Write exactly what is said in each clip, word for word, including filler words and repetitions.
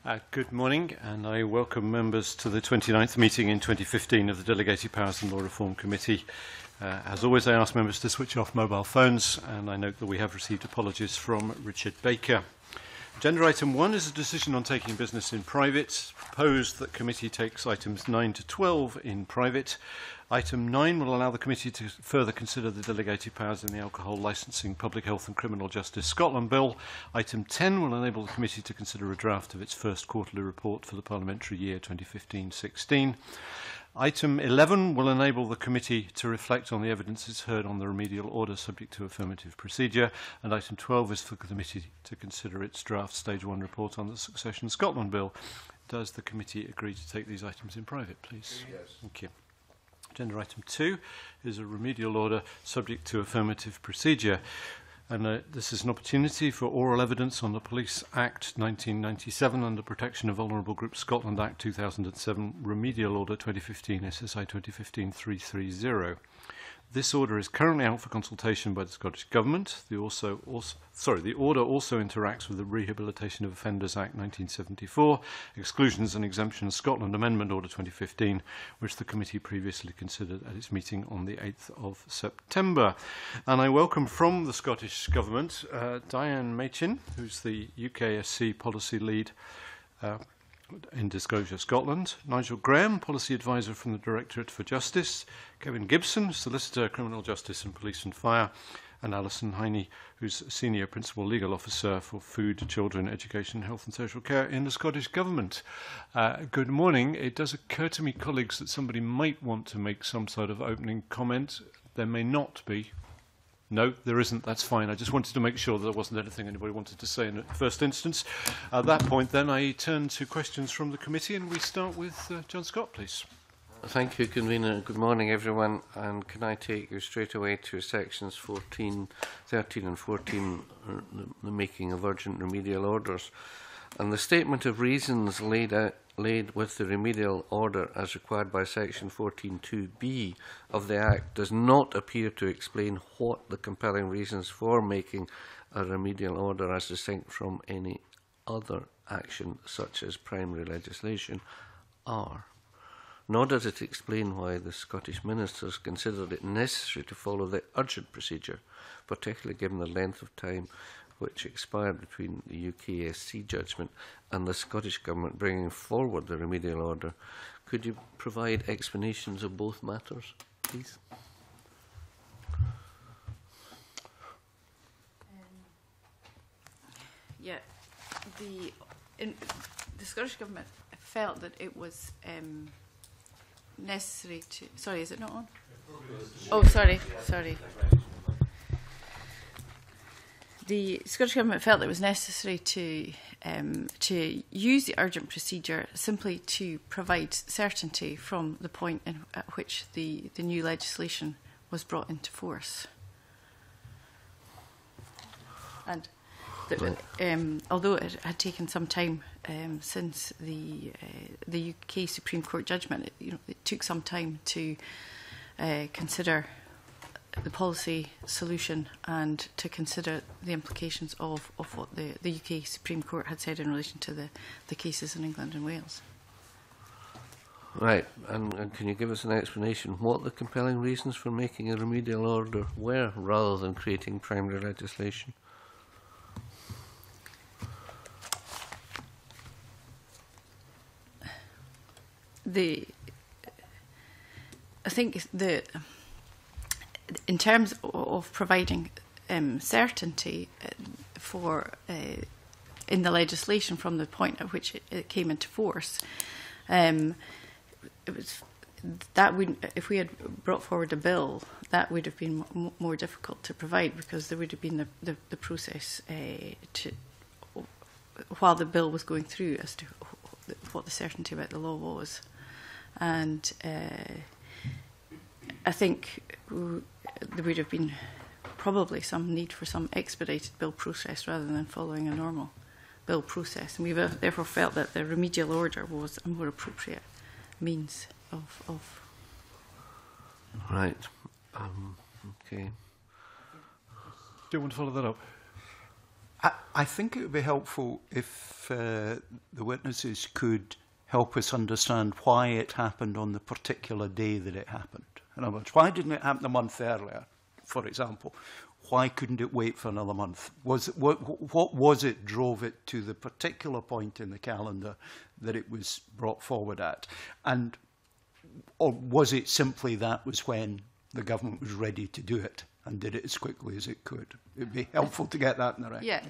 Uh, good morning, and I welcome members to the twenty-ninth meeting in twenty fifteen of the Delegated Powers and Law Reform Committee. Uh, as always, I ask members to switch off mobile phones, and I note that we have received apologies from Richard Baker. Agenda item one is a decision on taking business in private. Proposed that committee takes items nine to twelve in private. Item nine will allow the committee to further consider the delegated powers in the Alcohol Licensing, Public Health and Criminal Justice Scotland Bill. Item ten will enable the committee to consider a draft of its first quarterly report for the parliamentary year twenty fifteen sixteen. Item eleven will enable the committee to reflect on the evidence it's heard on the remedial order subject to affirmative procedure. And item twelve is for the committee to consider its draft stage one report on the Succession Scotland Bill. Does the committee agree to take these items in private, please? Yes. Thank you. Agenda item two is a remedial order subject to affirmative procedure. And uh, this is an opportunity for oral evidence on the Police Act nineteen ninety-seven and the Protection of Vulnerable Groups Scotland Act two thousand seven Remedial Order twenty fifteen S S I twenty fifteen dash three three zero. This order is currently out for consultation by the Scottish Government. The, also, also, sorry, the order also interacts with the Rehabilitation of Offenders Act nineteen seventy-four, Exclusions and Exemptions Scotland Amendment Order twenty fifteen, which the committee previously considered at its meeting on the eighth of September. And I welcome from the Scottish Government uh, Diane Machin, who's the U K S C Policy Lead uh, in Disclosure Scotland, Nigel Graham, Policy Advisor from the Directorate for Justice, Kevin Gibson, Solicitor, Criminal Justice and Police and Fire, and Ailsa Heine, who's Senior Principal Legal Officer for Food, Children, Education, Health and Social Care in the Scottish Government. Uh, good morning. It does occur to me, colleagues, that somebody might want to make some sort of opening comment. There may not be. No, there isn't. That's fine. I just wanted to make sure that there wasn't anything anybody wanted to say in the first instance. At that point, then, I turn to questions from the committee, and we start with uh, John Scott, please. Thank you, Convener. Good morning, everyone. And can I take you straight away to sections fourteen, thirteen and fourteen, uh, the, the making of urgent remedial orders. And the statement of reasons laid out laid with the remedial order as required by section fourteen two B of the Act does not appear to explain what the compelling reasons for making a remedial order as distinct from any other action such as primary legislation are. Nor does it explain why the Scottish ministers considered it necessary to follow the urgent procedure, particularly given the length of time which expired between the U K S C judgment and the Scottish Government bringing forward the remedial order. Could you provide explanations of both matters, please? Um, yeah, the, in, the Scottish Government felt that it was um, necessary to... Sorry, is it not on? Oh, sorry, sorry. The Scottish Government felt it was necessary to um, to use the urgent procedure simply to provide certainty from the point in, at which the, the new legislation was brought into force. And the, um, although it had taken some time um, since the uh, the U K Supreme Court judgment, it, you know, it took some time to uh, consider the policy solution and to consider the implications of, of what the, the U K Supreme Court had said in relation to the, the cases in England and Wales. Right, and, and can you give us an explanation what the compelling reasons for making a remedial order were rather than creating primary legislation? The, I think the in terms of providing um, certainty for uh, in the legislation from the point at which it, it came into force, um, it was that would if we had brought forward a bill, that would have been m more difficult to provide because there would have been the the, the process uh, to while the bill was going through as to what the certainty about the law was, and uh, I think there would have been probably some need for some expedited bill process rather than following a normal bill process. And we therefore felt that the remedial order was a more appropriate means of... of right. Um, okay. Do you want to follow that up? I, I think it would be helpful if uh, the witnesses could help us understand why it happened on the particular day that it happened. In other words, why didn't it happen a month earlier, for example? Why couldn't it wait for another month? Was it, what, what was it drove it to the particular point in the calendar that it was brought forward at? And or was it simply that was when the government was ready to do it and did it as quickly as it could? It would be helpful to get that in the record. Yeah.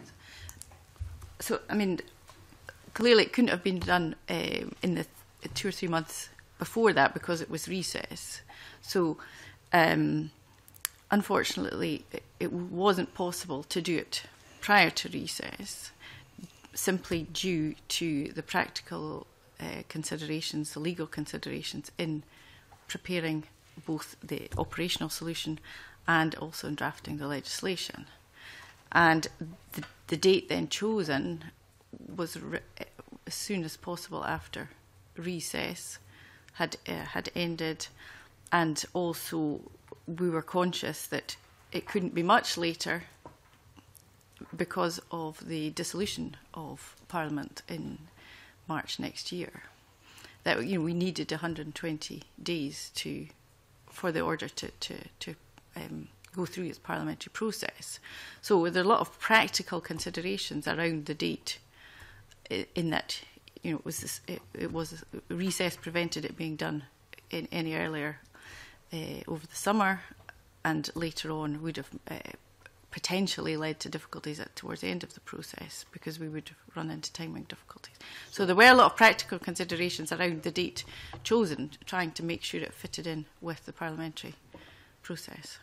So, I mean, clearly it couldn't have been done uh, in the two or three months before that because it was recess. So, um, unfortunately, it, it wasn't possible to do it prior to recess, simply due to the practical uh, considerations, the legal considerations in preparing both the operational solution and also in drafting the legislation. And the, the date then chosen was re as soon as possible after recess had uh, had ended, and also we were conscious that it couldn't be much later because of the dissolution of Parliament in March next year. That, you know, we needed one hundred and twenty days to for the order to to, to um, go through its parliamentary process. So there are a lot of practical considerations around the date. In that, you know, it was this, it, it was recess prevented it being done in any earlier uh, over the summer, and later on would have uh, potentially led to difficulties at, towards the end of the process because we would run into timing difficulties. So there were a lot of practical considerations around the date chosen, trying to make sure it fitted in with the parliamentary process.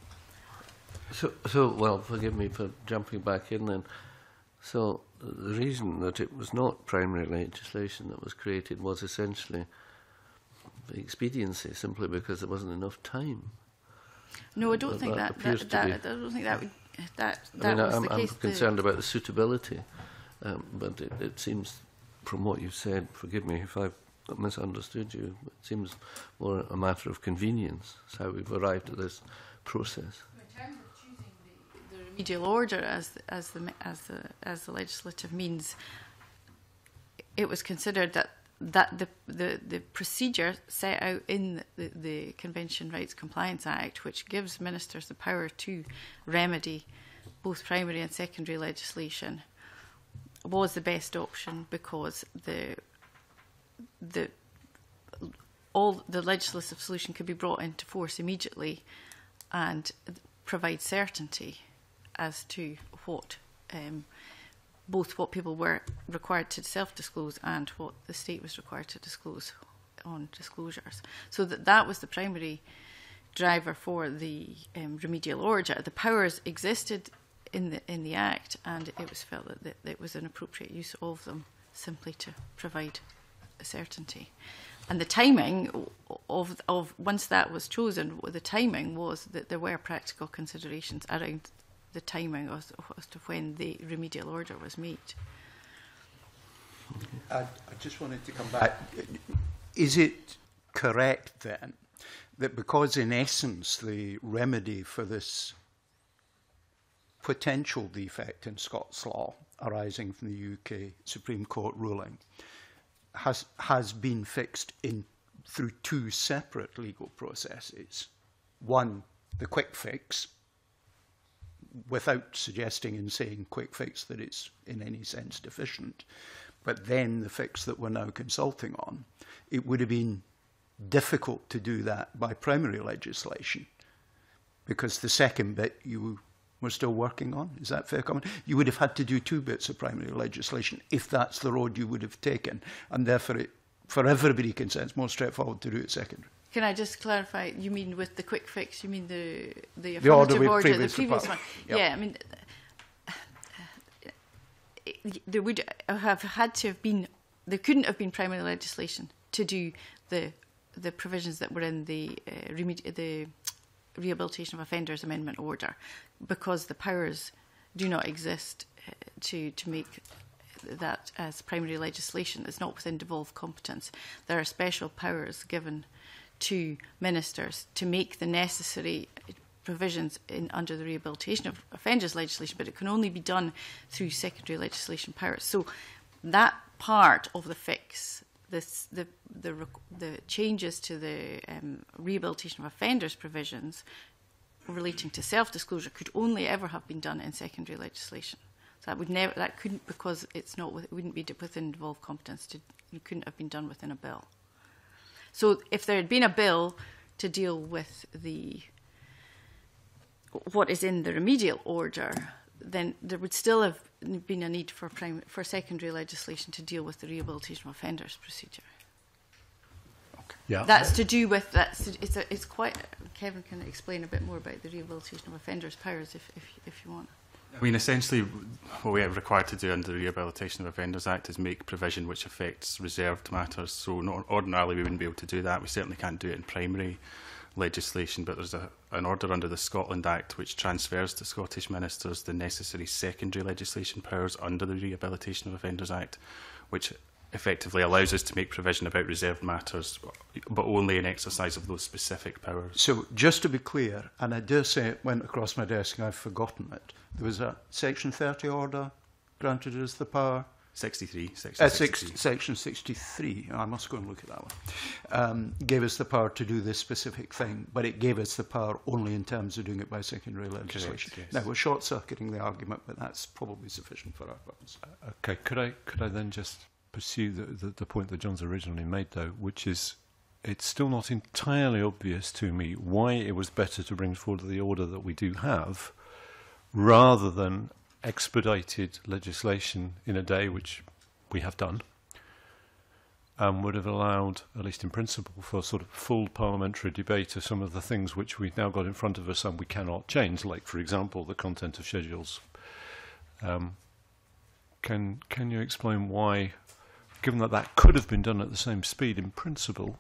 So, so well, forgive me for jumping back in then. So the reason that it was not primary legislation that was created was essentially the expediency, simply because there wasn't enough time. No, I don't that, think that. that, that, that I don't think that would. That that I mean, was I'm, the I'm case. concerned the, about the suitability, um, but it, it seems, from what you've said, forgive me if I've misunderstood you, it seems more a matter of convenience. It's how we've arrived at this process. Remedial order as as the as the as the legislative means, it was considered that that the the, the procedure set out in the, the Convention Rights Compliance Act, which gives ministers the power to remedy both primary and secondary legislation, was the best option because the the all the legislative solution could be brought into force immediately and provide certainty as to what um, both what people were required to self-disclose and what the state was required to disclose on disclosures. So that that was the primary driver for the um, remedial order. The powers existed in the in the Act, and it was felt that, that it was an appropriate use of them simply to provide certainty. And the timing of of once that was chosen, the timing was that there were practical considerations around the timing as, as to when the remedial order was made. I, I just wanted to come back. Is it correct then that because in essence the remedy for this potential defect in Scots law arising from the U K Supreme Court ruling has has been fixed in through two separate legal processes? One, the quick fix, without suggesting in saying quick fix that it's in any sense deficient, but then the fix that we're now consulting on, it would have been difficult to do that by primary legislation because the second bit you were still working on. Is that fair comment? You would have had to do two bits of primary legislation if that's the road you would have taken, and therefore it, for everybody concerned, it's more straightforward to do it secondary. Can I just clarify? You mean with the quick fix? You mean the the the order, affirmative order, the previous one? Yep. Yeah, I mean, there would have had to have been. There couldn't have been primary legislation to do the the provisions that were in the uh, the Rehabilitation of Offenders Amendment Order, because the powers do not exist uh, to to make that as primary legislation. It's not within devolved competence. There are special powers given to ministers to make the necessary provisions in, under the Rehabilitation of Offenders legislation, but it can only be done through secondary legislation powers. So that part of the fix, this, the, the, the changes to the um, Rehabilitation of Offenders provisions relating to self-disclosure could only ever have been done in secondary legislation. So that would never, that couldn't, because it's not, it wouldn't be within devolved competence. To, it couldn't have been done within a bill. So if there had been a bill to deal with the what is in the remedial order, then there would still have been a need for prim for secondary legislation to deal with the Rehabilitation of Offenders procedure. Okay. Yeah, that's to do with that's it's a, it's quite. Kevin can explain a bit more about the Rehabilitation of Offenders powers if if if you want. I mean, essentially, what we are required to do under the Rehabilitation of Offenders Act is make provision which affects reserved matters. So not, ordinarily we wouldn't be able to do that. We certainly can't do it in primary legislation, but there's a, an order under the Scotland Act which transfers to Scottish ministers the necessary secondary legislation powers under the Rehabilitation of Offenders Act, which effectively allows us to make provision about reserved matters, but only in exercise of those specific powers. So just to be clear, and I dare say it went across my desk and I've forgotten it, there was a Section thirty order granted us the power. sixty-three. Section Uh, six, sixty-three. section sixty-three, I must go and look at that one, um, gave us the power to do this specific thing, but it gave us the power only in terms of doing it by secondary legislation. Correct, yes. Now, we're short-circuiting the argument, but that's probably sufficient for our purpose. Okay, could I could I then just pursue the, the, the point that John's originally made, though, which is it's still not entirely obvious to me why it was better to bring forward the order that we do have rather than expedited legislation in a day, which we have done, and would have allowed, at least in principle, for sort of full parliamentary debate of some of the things which we've now got in front of us and we cannot change, like, for example, the content of schedules. Um, can, can you explain why, given that that could have been done at the same speed in principle,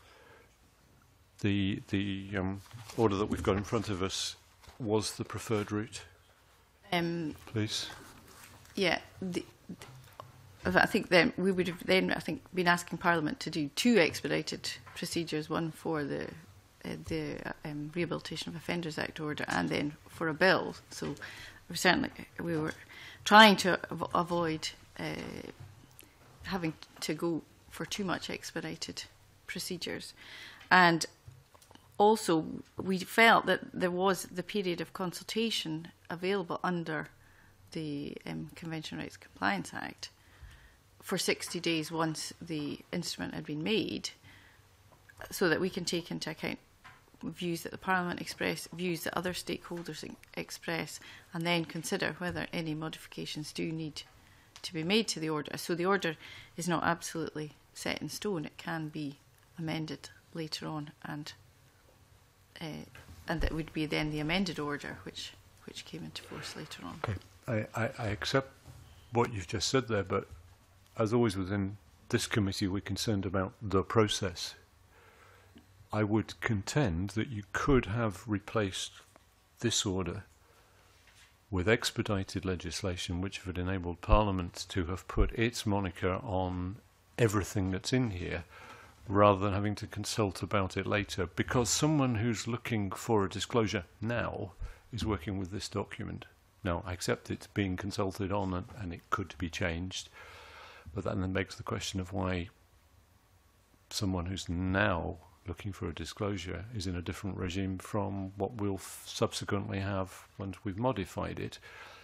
the, the um, order that we've got in front of us was the preferred route? Um, Please. Yeah, the, the, I think then we would have then I think been asking Parliament to do two expedited procedures, one for the uh, the um, Rehabilitation of Offenders Act order, and then for a bill. So we certainly we were trying to av avoid uh, having to go for too much expedited procedures, and also we felt that there was the period of consultation available under the um, Convention Rights Compliance Act for sixty days once the instrument had been made, so that we can take into account views that the Parliament express, views that other stakeholders express, and then consider whether any modifications do need to be made to the order. So the order is not absolutely set in stone. It can be amended later on, and uh, and that would be then the amended order which which came into force later on. Okay, I, I, I accept what you've just said there, but as always within this committee, we're concerned about the process. I would contend that you could have replaced this order with expedited legislation, which would enable Parliament to have put its moniker on everything that's in here, rather than having to consult about it later, because someone who's looking for a disclosure now is working with this document. Now, I accept it's being consulted on and, and it could be changed, but that then begs the question of why someone who's now looking for a disclosure is in a different regime from what we'll f subsequently have once we've modified it.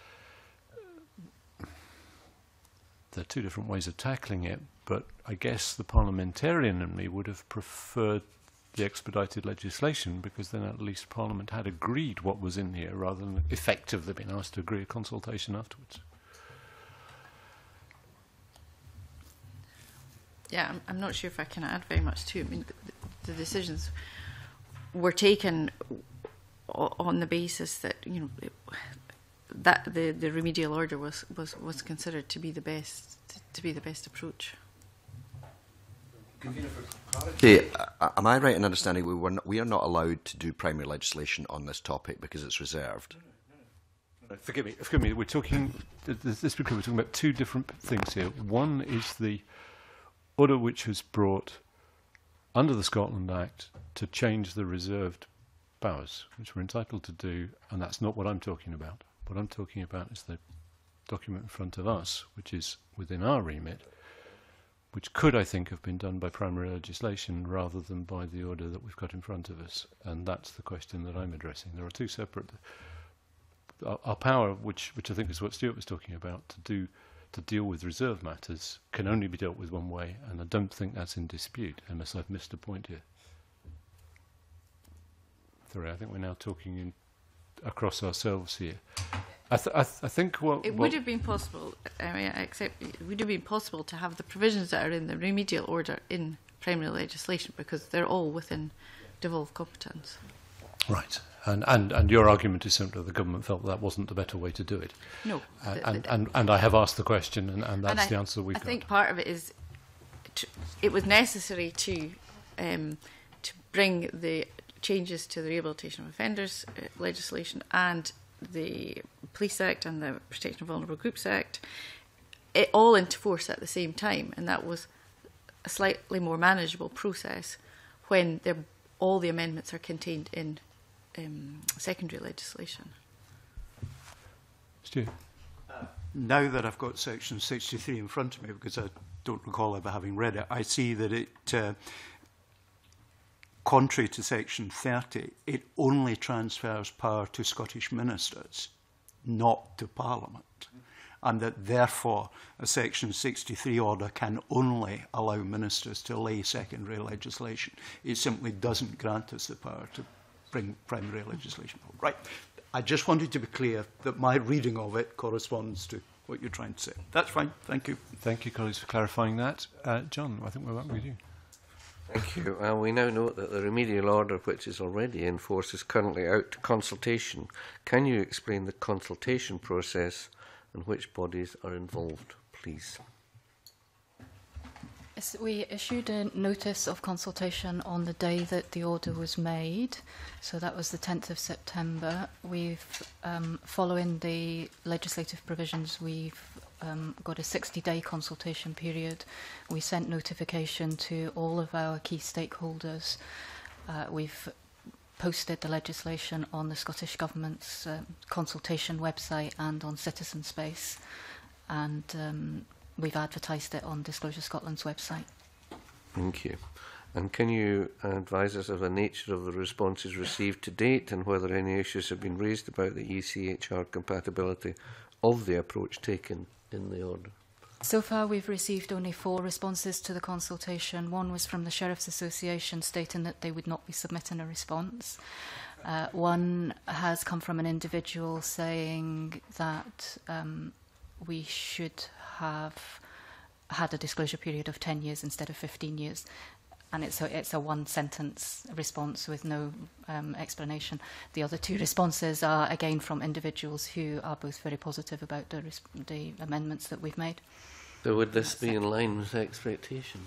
There are two different ways of tackling it, but I guess the parliamentarian in me would have preferred the expedited legislation, because then at least Parliament had agreed what was in here rather than effectively being asked to agree a consultation afterwards. Yeah, I'm, I'm not sure if I can add very much to it. I mean, the, the decisions were taken on the basis that, you know, it, that the, the remedial order was, was, was considered to be the best to be the best approach. Okay, uh, am I right in understanding we were not, we are not allowed to do primary legislation on this topic because it's reserved? No, forgive me, forgive me. We're talking this because we're talking about two different things here. One is the order which was brought under the Scotland Act to change the reserved powers, which we're entitled to do, and that's not what I'm talking about. What I'm talking about is the document in front of us, which is within our remit, which could, I think, have been done by primary legislation rather than by the order that we've got in front of us. And that's the question that I'm addressing. There are two separate... Our, our power, which, which I think is what Stuart was talking about, to do to deal with reserve matters, can only be dealt with one way, and I don't think that's in dispute, unless I've missed a point here. Sorry, I think we're now talking in, across ourselves here. I, th I, th I think what... It what would have been possible, I mean, except it would have been possible to have the provisions that are in the remedial order in primary legislation, because they're all within devolved competence. Right. And, and, and your argument is simply the government felt that wasn't the better way to do it. No. Uh, the, and, the, and, and I have asked the question, and, and that's and I, the answer we I got. I think part of it is, to, it was necessary to, um, to bring the changes to the Rehabilitation of Offenders uh, legislation and the Police Act and the Protection of Vulnerable Groups Act, it all into force at the same time, and that was a slightly more manageable process when all the amendments are contained in um, secondary legislation. Stu? Uh, now that I've got section sixty-three in front of me, because I don't recall ever having read it, I see that it, uh, contrary to section thirty, it only transfers power to Scottish ministers, not to Parliament. And that therefore a section sixty-three order can only allow ministers to lay secondary legislation. It simply doesn't grant us the power to bring primary legislation forward. Right. I just wanted to be clear that my reading of it corresponds to what you're trying to say. That's fine. Thank you. Thank you, colleagues, for clarifying that. Uh, John, I think we're back with you. Thank you. Uh, we now note that the remedial order, which is already in force, is currently out to consultation. Can you explain the consultation process and which bodies are involved, please? Yes, we issued a notice of consultation on the day that the order was made, so that was the tenth of September. We've, um, following the legislative provisions, we've um, got a sixty-day consultation period. We sent notification to all of our key stakeholders. Uh, we've posted the legislation on the Scottish Government's uh, consultation website and on Citizen Space, and um, we've advertised it on Disclosure Scotland's website. Thank you. And can you advise us of the nature of the responses received to date and whether any issues have been raised about the E C H R compatibility of the approach taken in the order? So far we've received only four responses to the consultation. One was from the Sheriff's Association stating that they would not be submitting a response. Uh, one has come from an individual saying that um, we should have had a disclosure period of ten years instead of fifteen years. And it's a, it's a one-sentence response with no um, explanation. The other two responses are, again, from individuals who are both very positive about the, res the amendments that we've made. So would this be in line with expectations?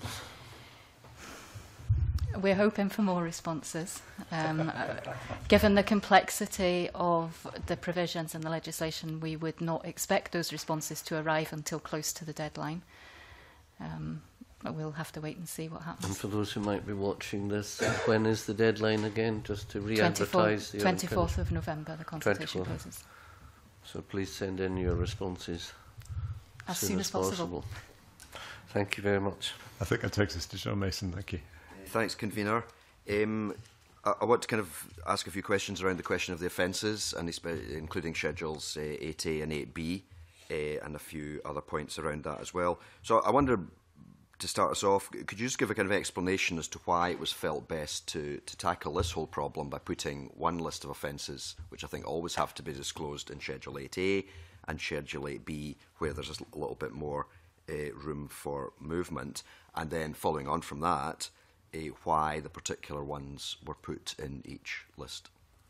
We're hoping for more responses. Um, uh, given the complexity of the provisions in the legislation, we would not expect those responses to arrive until close to the deadline. Um, but we'll have to wait and see what happens. And for those who might be watching this, when is the deadline again, just to re-advertise? the twenty-fourth of November, the consultation closes. So please send in your responses as soon, soon as, as possible. possible. Thank you very much. I think that takes us to Sean Mason. Thank you. Thanks, Convener. Um, I, I want to kind of ask a few questions around the question of the offences, and including Schedules uh, eight A and eight B, uh, and a few other points around that as well. So I wonder, to start us off, could you just give a kind of explanation as to why it was felt best to, to tackle this whole problem by putting one list of offences, which I think always have to be disclosed in Schedule eight A, and Schedule eight B, where there's a little bit more uh, room for movement, and then following on from that, uh, why the particular ones were put in each list?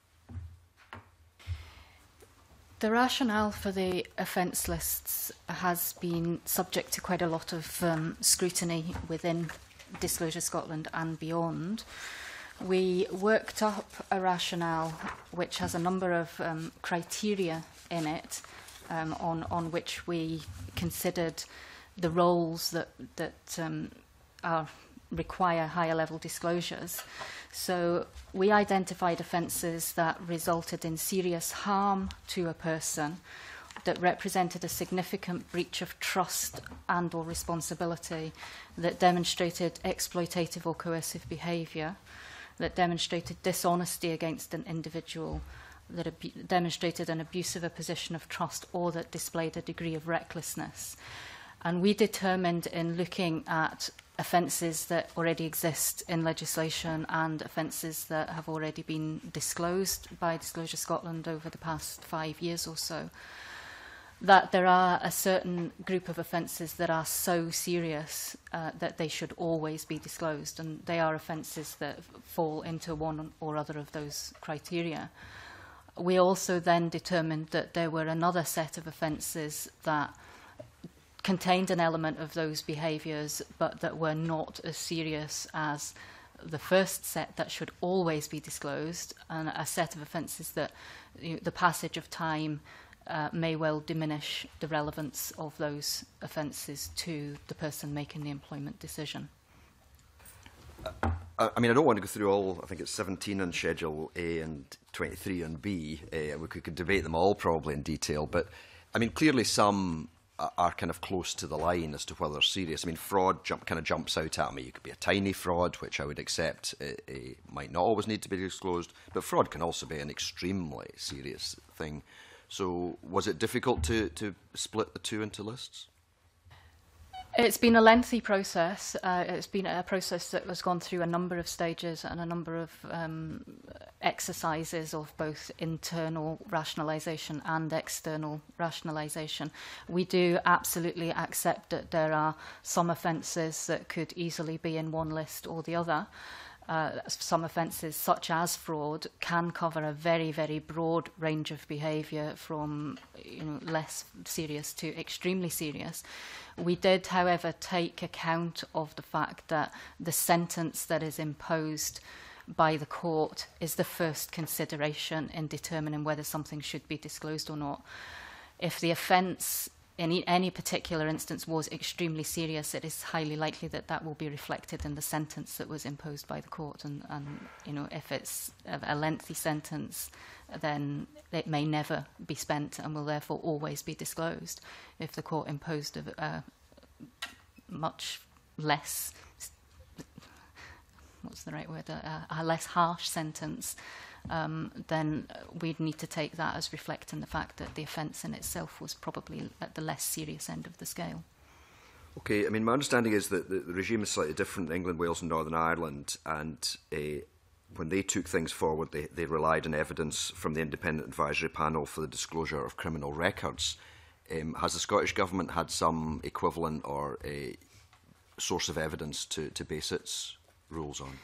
The rationale for the offence lists has been subject to quite a lot of um, scrutiny within Disclosure Scotland and beyond. We worked up a rationale which has a number of um, criteria in it um, on, on which we considered the roles that, that um, are require higher level disclosures. So we identified offences that resulted in serious harm to a person, that represented a significant breach of trust and or responsibility, that demonstrated exploitative or coercive behaviour, that demonstrated dishonesty against an individual, that abu- demonstrated an abuse of a position of trust, or that displayed a degree of recklessness. And we determined, in looking at offences that already exist in legislation and offences that have already been disclosed by Disclosure Scotland over the past five years or so, that there are a certain group of offences that are so serious uh, that they should always be disclosed, and they are offences that fall into one or other of those criteria. We also then determined that there were another set of offences that contained an element of those behaviours, but that were not as serious as the first set that should always be disclosed, and a set of offences that, you know, the passage of time Uh, may well diminish the relevance of those offences to the person making the employment decision. Uh, I mean, I don't want to go through all, I think it's seventeen on Schedule A and twenty-three on B. Uh, we could, could debate them all probably in detail, but I mean, clearly some are kind of close to the line as to whether they're serious. I mean, fraud jump, kind of jumps out at me. You could be a tiny fraud, which I would accept uh, uh, might not always need to be disclosed, but fraud can also be an extremely serious thing. So was it difficult to, to split the two into lists? It's been a lengthy process. Uh, it's been a process that has gone through a number of stages and a number of um, exercises of both internal rationalisation and external rationalisation. We do absolutely accept that there are some offences that could easily be in one list or the other. Uh, some offences, such as fraud, can cover a very, very broad range of behaviour, from, you know, less serious to extremely serious. We did, however, take account of the fact that the sentence that is imposed by the court is the first consideration in determining whether something should be disclosed or not. If the offence in any particular instance was extremely serious, it is highly likely that that will be reflected in the sentence that was imposed by the court. And, and you know, if it's a lengthy sentence, then it may never be spent and will therefore always be disclosed. If the court imposed a, a much less, what's the right word, a, a less harsh sentence, Um, then we'd need to take that as reflecting the fact that the offence in itself was probably at the less serious end of the scale. Okay, I mean, my understanding is that the, the regime is slightly different in England, Wales and Northern Ireland, and uh, when they took things forward, they, they relied on evidence from the Independent Advisory Panel for the disclosure of criminal records. Um, has the Scottish Government had some equivalent or a source of evidence to, to base its rules on?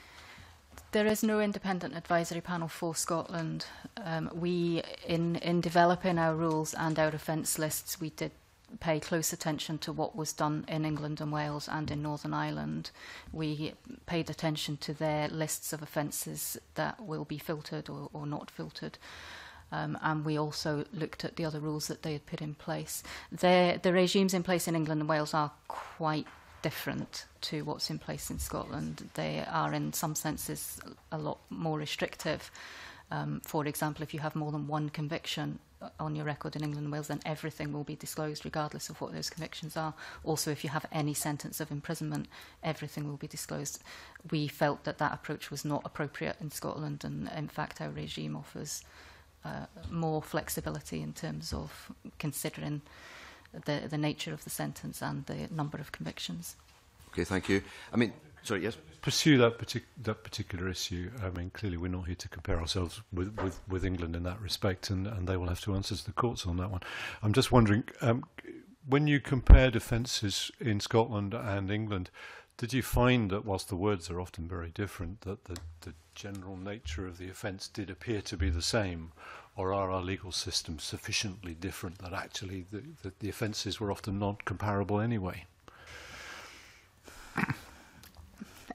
There is no independent advisory panel for Scotland. Um, we, in, in developing our rules and our offence lists, we did pay close attention to what was done in England and Wales and in Northern Ireland. We paid attention to their lists of offences that will be filtered or, or not filtered. Um, and we also looked at the other rules that they had put in place. Their, the regimes in place in England and Wales are quite different to what's in place in Scotland. They are in some senses a lot more restrictive. Um, for example, if you have more than one conviction on your record in England and Wales, then everything will be disclosed regardless of what those convictions are. Also, if you have any sentence of imprisonment, everything will be disclosed. We felt that that approach was not appropriate in Scotland, and in fact our regime offers uh, more flexibility in terms of considering the, the nature of the sentence and the number of convictions. Okay, thank you. I mean, sorry, yes? Pursue that, partic that particular issue. I mean, clearly we're not here to compare ourselves with, with, with England in that respect, and, and they will have to answer to the courts on that one. I'm just wondering, um, when you compared offences in Scotland and England, did you find that whilst the words are often very different, that the, the general nature of the offence did appear to be the same? Or are our legal systems sufficiently different that actually the, the, the offences were often not comparable anyway?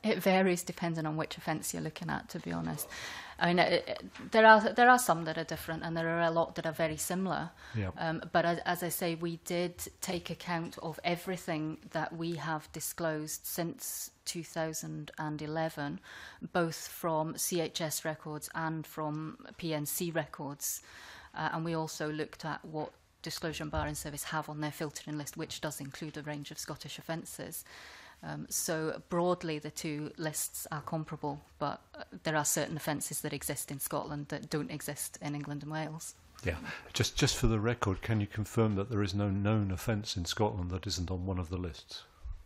It varies depending on which offence you're looking at, to be honest. I mean, it, it, there are there are some that are different, and there are a lot that are very similar. Yeah. Um, but as, as I say, we did take account of everything that we have disclosed since two thousand eleven, both from C H S records and from P N C records. Uh, and we also looked at what Disclosure and Barring Service have on their filtering list, which does include a range of Scottish offences. Um, so broadly, the two lists are comparable, but uh, there are certain offences that exist in Scotland that don't exist in England and Wales. Yeah. Just, just for the record, can you confirm that there is no known offence in Scotland that isn't on one of the lists?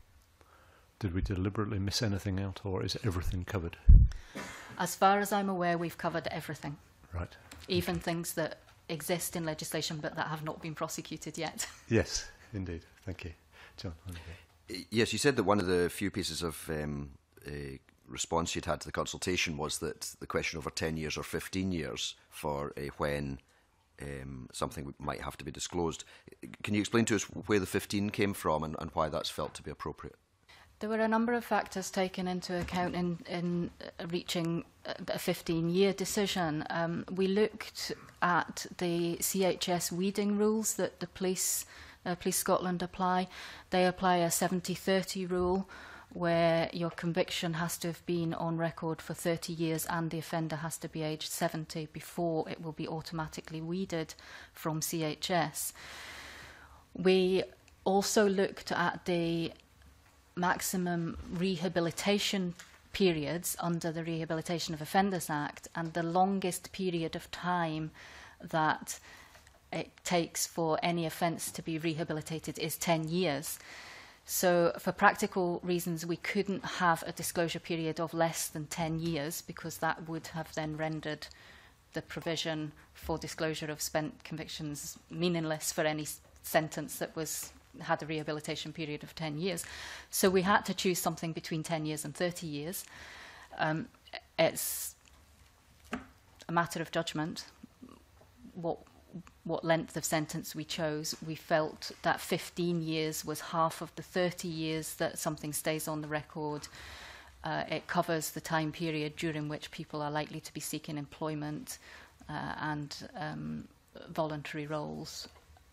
Did we deliberately miss anything out, or is everything covered? As far as I'm aware, we've covered everything. Right. Even things that exist in legislation but that have not been prosecuted yet. Yes, indeed. Thank you. John. Yes, you said that one of the few pieces of um, uh, response you'd had to the consultation was that the question over ten years or fifteen years for uh, when um, something might have to be disclosed. Can you explain to us where the fifteen came from and, and why that's felt to be appropriate? There were a number of factors taken into account in, in reaching a fifteen-year decision. Um, we looked at the C H S weeding rules that the police, uh, Police Scotland apply. They apply a seventy thirty rule where your conviction has to have been on record for thirty years and the offender has to be aged seventy before it will be automatically weeded from C H S. We also looked at the maximum rehabilitation periods under the Rehabilitation of Offenders Act, and the longest period of time that it takes for any offence to be rehabilitated is ten years. So for practical reasons, we couldn't have a disclosure period of less than ten years, because that would have then rendered the provision for disclosure of spent convictions meaningless for any sentence that was had a rehabilitation period of ten years. So we had to choose something between ten years and thirty years. Um, it's a matter of judgment what what length of sentence we chose. We felt that fifteen years was half of the thirty years that something stays on the record. Uh, it covers the time period during which people are likely to be seeking employment uh, and um, voluntary roles.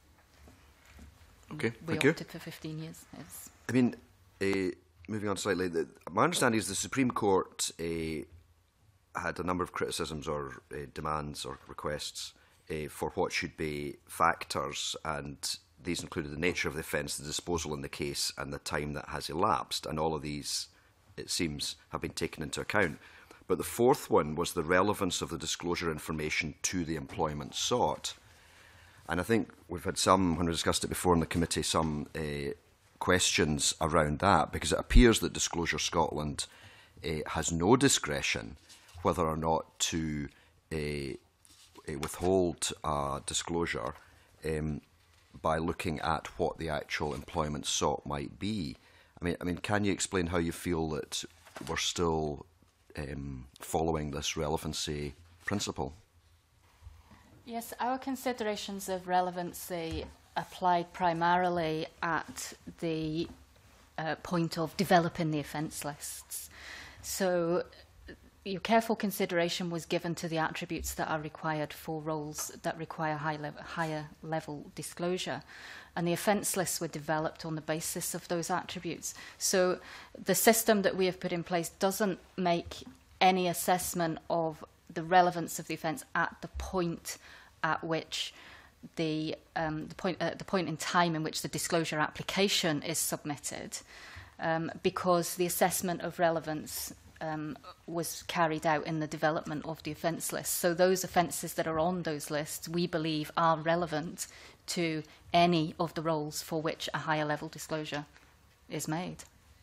Okay, we thank you. opted for fifteen years. It's I mean, uh, moving on slightly, the, my understanding is the Supreme Court uh, had a number of criticisms or uh, demands or requests uh, for what should be factors, and these included the nature of the offence, the disposal in the case, and the time that has elapsed. And all of these, it seems, have been taken into account. But the fourth one was the relevance of the disclosure information to the employment sought. And I think we've had some, when we discussed it before in the committee, some uh, questions around that, because it appears that Disclosure Scotland uh, has no discretion whether or not to uh, uh, withhold uh, disclosure um, by looking at what the actual employment sought might be. I mean, I mean, can you explain how you feel that we're still um, following this relevancy principle? Yes, our considerations of relevancy applied primarily at the uh, point of developing the offence lists. So your careful consideration was given to the attributes that are required for roles that require high level, higher level disclosure. And the offence lists were developed on the basis of those attributes. So the system that we have put in place doesn't make any assessment of the relevance of the offence at the point at which the um, the point uh, the point in time in which the disclosure application is submitted, um, because the assessment of relevance um, was carried out in the development of the offence list. So those offences that are on those lists, we believe, are relevant to any of the roles for which a higher level disclosure is made.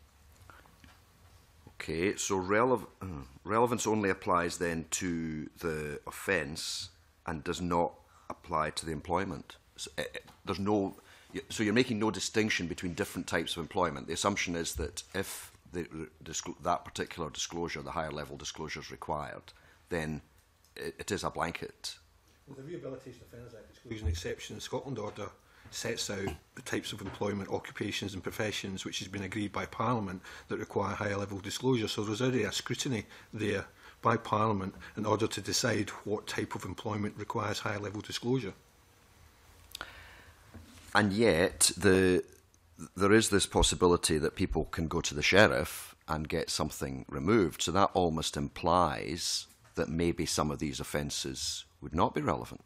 Okay, so relev uh, relevance only applies then to the offence and does not apply to the employment. So, uh, there's no, so you're making no distinction between different types of employment. The assumption is that if the, that particular disclosure, the higher level disclosure, is required, then it, it is a blanket. Well, the Rehabilitation of Offenders Act exclusion exception in Scotland Order sets out the types of employment, occupations and professions which has been agreed by Parliament that require higher level disclosure. So there's already a scrutiny there by Parliament in order to decide what type of employment requires higher level disclosure. And yet, the, there is this possibility that people can go to the sheriff and get something removed. So that almost implies that maybe some of these offences would not be relevant.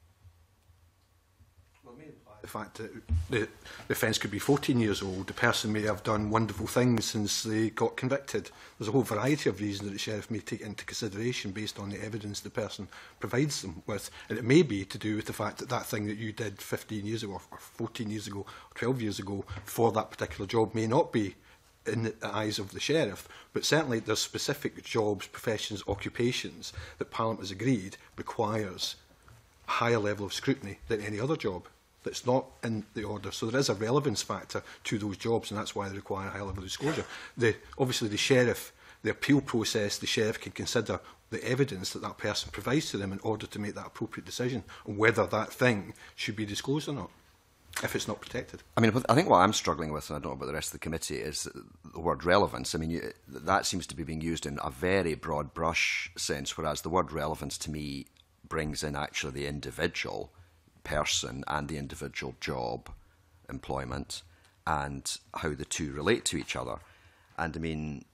Well, it may imply the fact that the, the offence could be fourteen years old. The person may have done wonderful things since they got convicted. There's a whole variety of reasons that the sheriff may take into consideration based on the evidence the person provides them with. And it may be to do with the fact that that thing that you did fifteen years ago, or fourteen years ago, or twelve years ago for that particular job may not be in the eyes of the sheriff, but certainly there's specific jobs, professions, occupations that Parliament has agreed requires a higher level of scrutiny than any other job that's not in the order. So there is a relevance factor to those jobs, and that's why they require a higher level of disclosure. The, obviously the sheriff, the appeal process, the sheriff can consider the evidence that that person provides to them in order to make that appropriate decision on whether that thing should be disclosed or not, if it's not protected. I mean, I think what I'm struggling with, and I don't know about the rest of the committee, is the word relevance. I mean, you, that seems to be being used in a very broad brush sense, whereas the word relevance to me brings in actually the individual person and the individual job, employment, and how the two relate to each other. And I mean,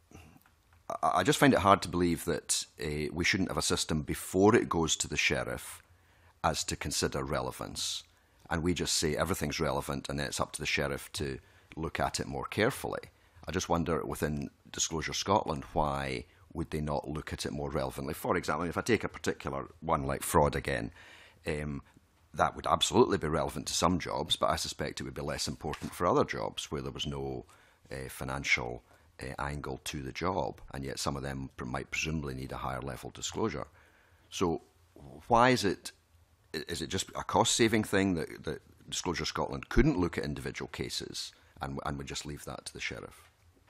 I, I just find it hard to believe that uh, we shouldn't have a system before it goes to the sheriff as to consider relevance. And we just say everything's relevant and then it's up to the sheriff to look at it more carefully. I just wonder within Disclosure Scotland, why would they not look at it more relevantly? For example, if I take a particular one like fraud again, um, that would absolutely be relevant to some jobs, but I suspect it would be less important for other jobs where there was no uh, financial uh, angle to the job, and yet some of them might presumably need a higher level disclosure. So why is it Is it just a cost-saving thing that, that Disclosure Scotland couldn't look at individual cases and, and would just leave that to the sheriff?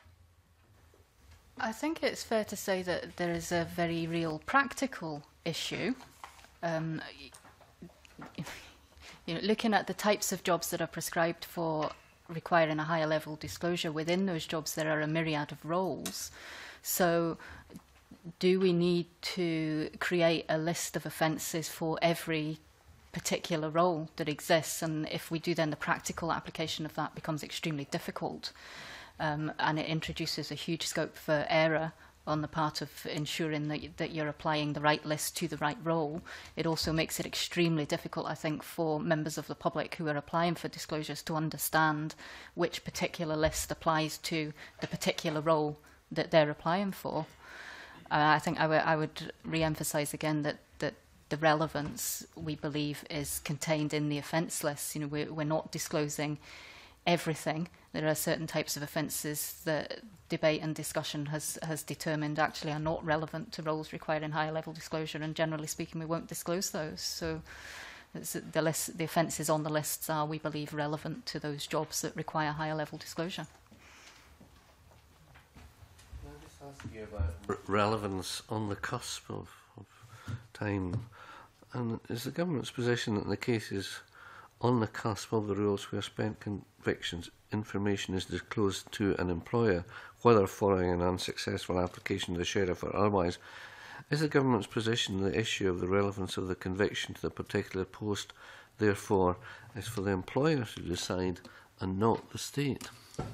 I think it's fair to say that there is a very real practical issue. Um, you know, looking at the types of jobs that are prescribed for requiring a higher level disclosure, within those jobs there are a myriad of roles. So do we need to create a list of offences for every particular role that exists? And if we do, then the practical application of that becomes extremely difficult, um, and it introduces a huge scope for error on the part of ensuring that, that you're applying the right list to the right role. It also makes it extremely difficult, I think, for members of the public who are applying for disclosures to understand which particular list applies to the particular role that they're applying for. Uh, I think I, I would re-emphasise again that, that the relevance, we believe, is contained in the offence list. You know, we're, we're not disclosing everything. There are certain types of offences that debate and discussion has, has determined actually are not relevant to roles requiring higher level disclosure, and generally speaking we won't disclose those. So it's the, list, the offences on the lists are, we believe, relevant to those jobs that require higher level disclosure. You about relevance on the cusp of, of time, and is the government's position that in the cases on the cusp of the rules where spent convictions information is disclosed to an employer, whether following an unsuccessful application to the sheriff or otherwise, is the government's position the issue of the relevance of the conviction to the particular post, therefore, is for the employer to decide and not the state?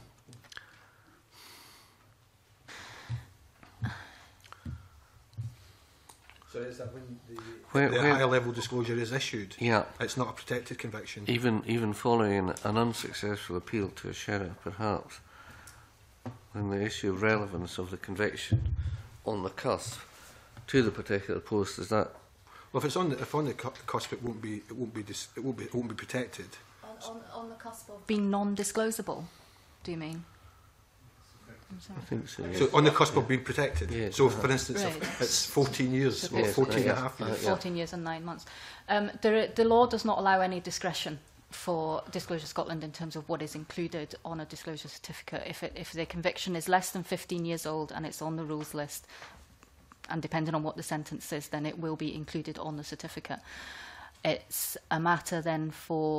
So is that when the, where, the where, higher level disclosure is issued? Yeah. It's not a protected conviction. Even even following an unsuccessful appeal to a sheriff, perhaps, then the issue of relevance of the conviction on the cusp to the particular post, is that? Well, if it's on the if on the cusp, it won't be it won't be dis, it won't be it won't be protected. On, on, on the cusp of being non-disclosable, do you mean? I think so. Yes. So on the cusp of being protected. Yes, so, uh-huh. for instance, right. if it's fourteen years, or yes, fourteen yes, and a half uh, years. yeah. fourteen years and nine months. Um, the, the law does not allow any discretion for Disclosure Scotland in terms of what is included on a disclosure certificate. If, it, if the conviction is less than fifteen years old and it's on the rules list, and depending on what the sentence is, then it will be included on the certificate. It's a matter then for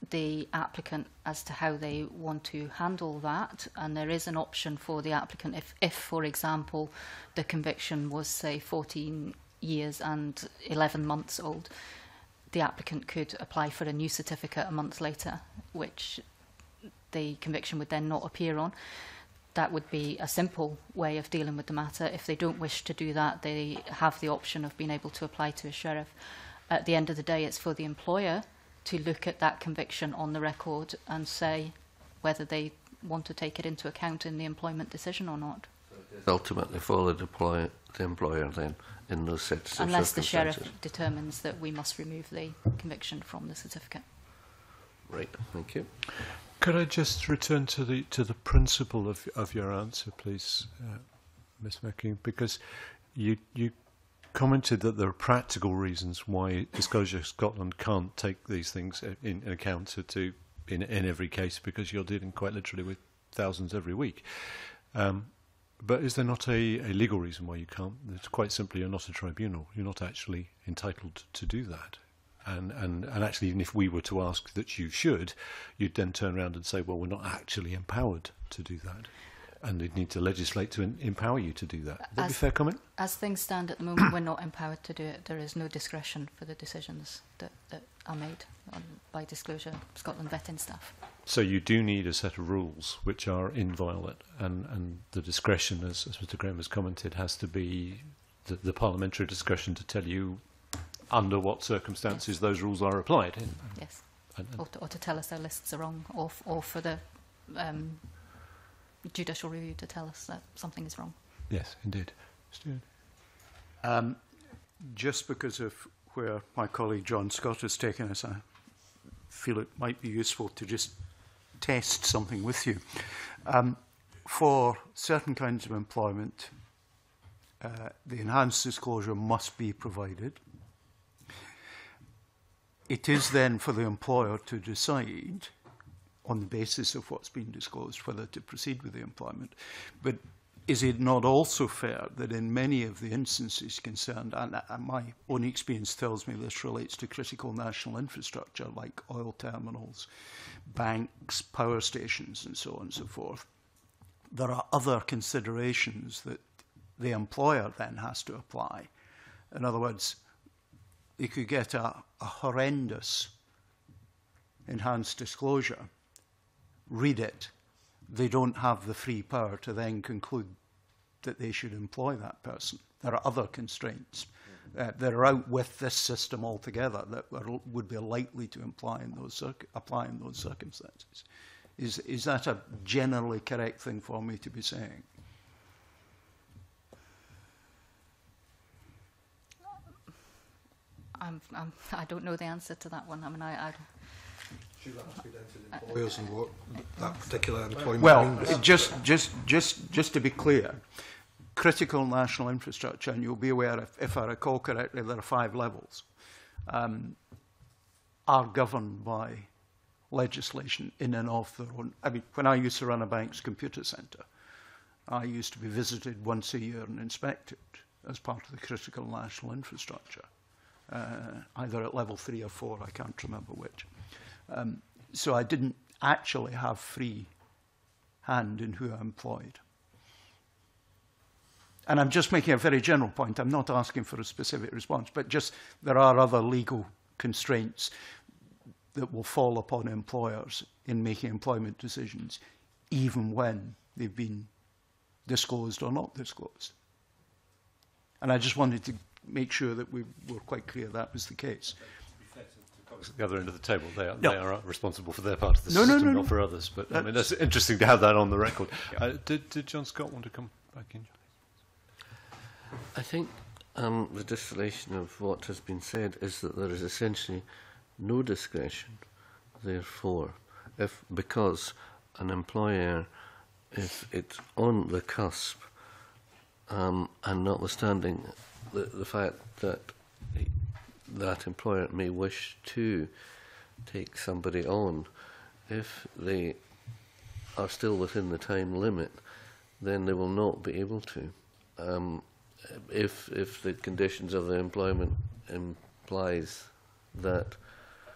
the applicant as to how they want to handle that, and there is an option for the applicant if, if for example, the conviction was, say, fourteen years and eleven months old, the applicant could apply for a new certificate a month later, which the conviction would then not appear on. That would be a simple way of dealing with the matter. If they don't wish to do that, they have the option of being able to apply to a sheriff. At the end of the day, it's for the employer to look at that conviction on the record and say whether they want to take it into account in the employment decision or not. Ultimately for the, deploy, the employer then in those sets of Unless the circumstances. sheriff determines that we must remove the conviction from the certificate. Right, thank you. Could I just return to the to the principle of of your answer, please, uh, Miz Machin, because you you commented that there are practical reasons why Disclosure Scotland can't take these things in, in account to, to in in every case, because you're dealing quite literally with thousands every week. Um, but is there not a, a legal reason why you can't? It's quite simply you're not a tribunal. You're not actually entitled to do that. And, and, and actually, even if we were to ask that you should, you'd then turn around and say, well, we're not actually empowered to do that. And they'd need to legislate to in, empower you to do that. Would that be a fair comment? As things stand at the moment, we're not empowered to do it. There is no discretion for the decisions that, that are made on, by Disclosure Scotland vetting staff. So you do need a set of rules which are inviolate, and, and the discretion, as, as Mister Graham has commented, has to be the, the parliamentary discretion to tell you under what circumstances yes. those rules are applied. In, yes, and, and or, to, or to tell us our lists are wrong, or, f or for the um, judicial review to tell us that something is wrong. Yes, indeed. Stuart? Um, just because of where my colleague John Scott has taken us, I feel it might be useful to just test something with you. Um, for certain kinds of employment, uh, the enhanced disclosure must be provided. It is then for the employer to decide, on the basis of what's been disclosed, whether to proceed with the employment. But is it not also fair that in many of the instances concerned, and, and my own experience tells me this relates to critical national infrastructure like oil terminals, banks, power stations, and so on and so forth, there are other considerations that the employer then has to apply. In other words, you could get a, a horrendous enhanced disclosure, read it, they don't have the free power to then conclude that they should employ that person. There are other constraints uh, that are out with this system altogether that are, would be likely to apply in those, apply in those circumstances. Is, is that a generally correct thing for me to be saying? I'm, I'm, I don't know the answer to that one. I mean, I... I Should that have to be down to the employers and what that particular employment well, means? just, just, just, just to be clear, critical national infrastructure, and you'll be aware, if, if I recall correctly, there are five levels, um, are governed by legislation in and of their own. I mean, when I used to run a bank's computer centre, I used to be visited once a year and inspected as part of the critical national infrastructure, uh, either at level three or four, I can't remember which. Um, so I didn't actually have free hand in who I employed. And I'm just making a very general point. I'm not asking for a specific response, but just there are other legal constraints that will fall upon employers in making employment decisions, even when they've been disclosed or not disclosed. And I just wanted to make sure that we were quite clear that was the case. At the other end of the table, they are, no. they are responsible for their part of the no, system, no, no, not no. for others. But That's, I mean, that's interesting to have that on the record. Yeah. Uh, did, did John Scott want to come back in? I think um, the distillation of what has been said is that there is essentially no discretion, therefore, if because an employer, if it's on the cusp, um, and notwithstanding the, the fact that that employer may wish to take somebody on, if they are still within the time limit, then they will not be able to. Um, if if the conditions of the employment implies that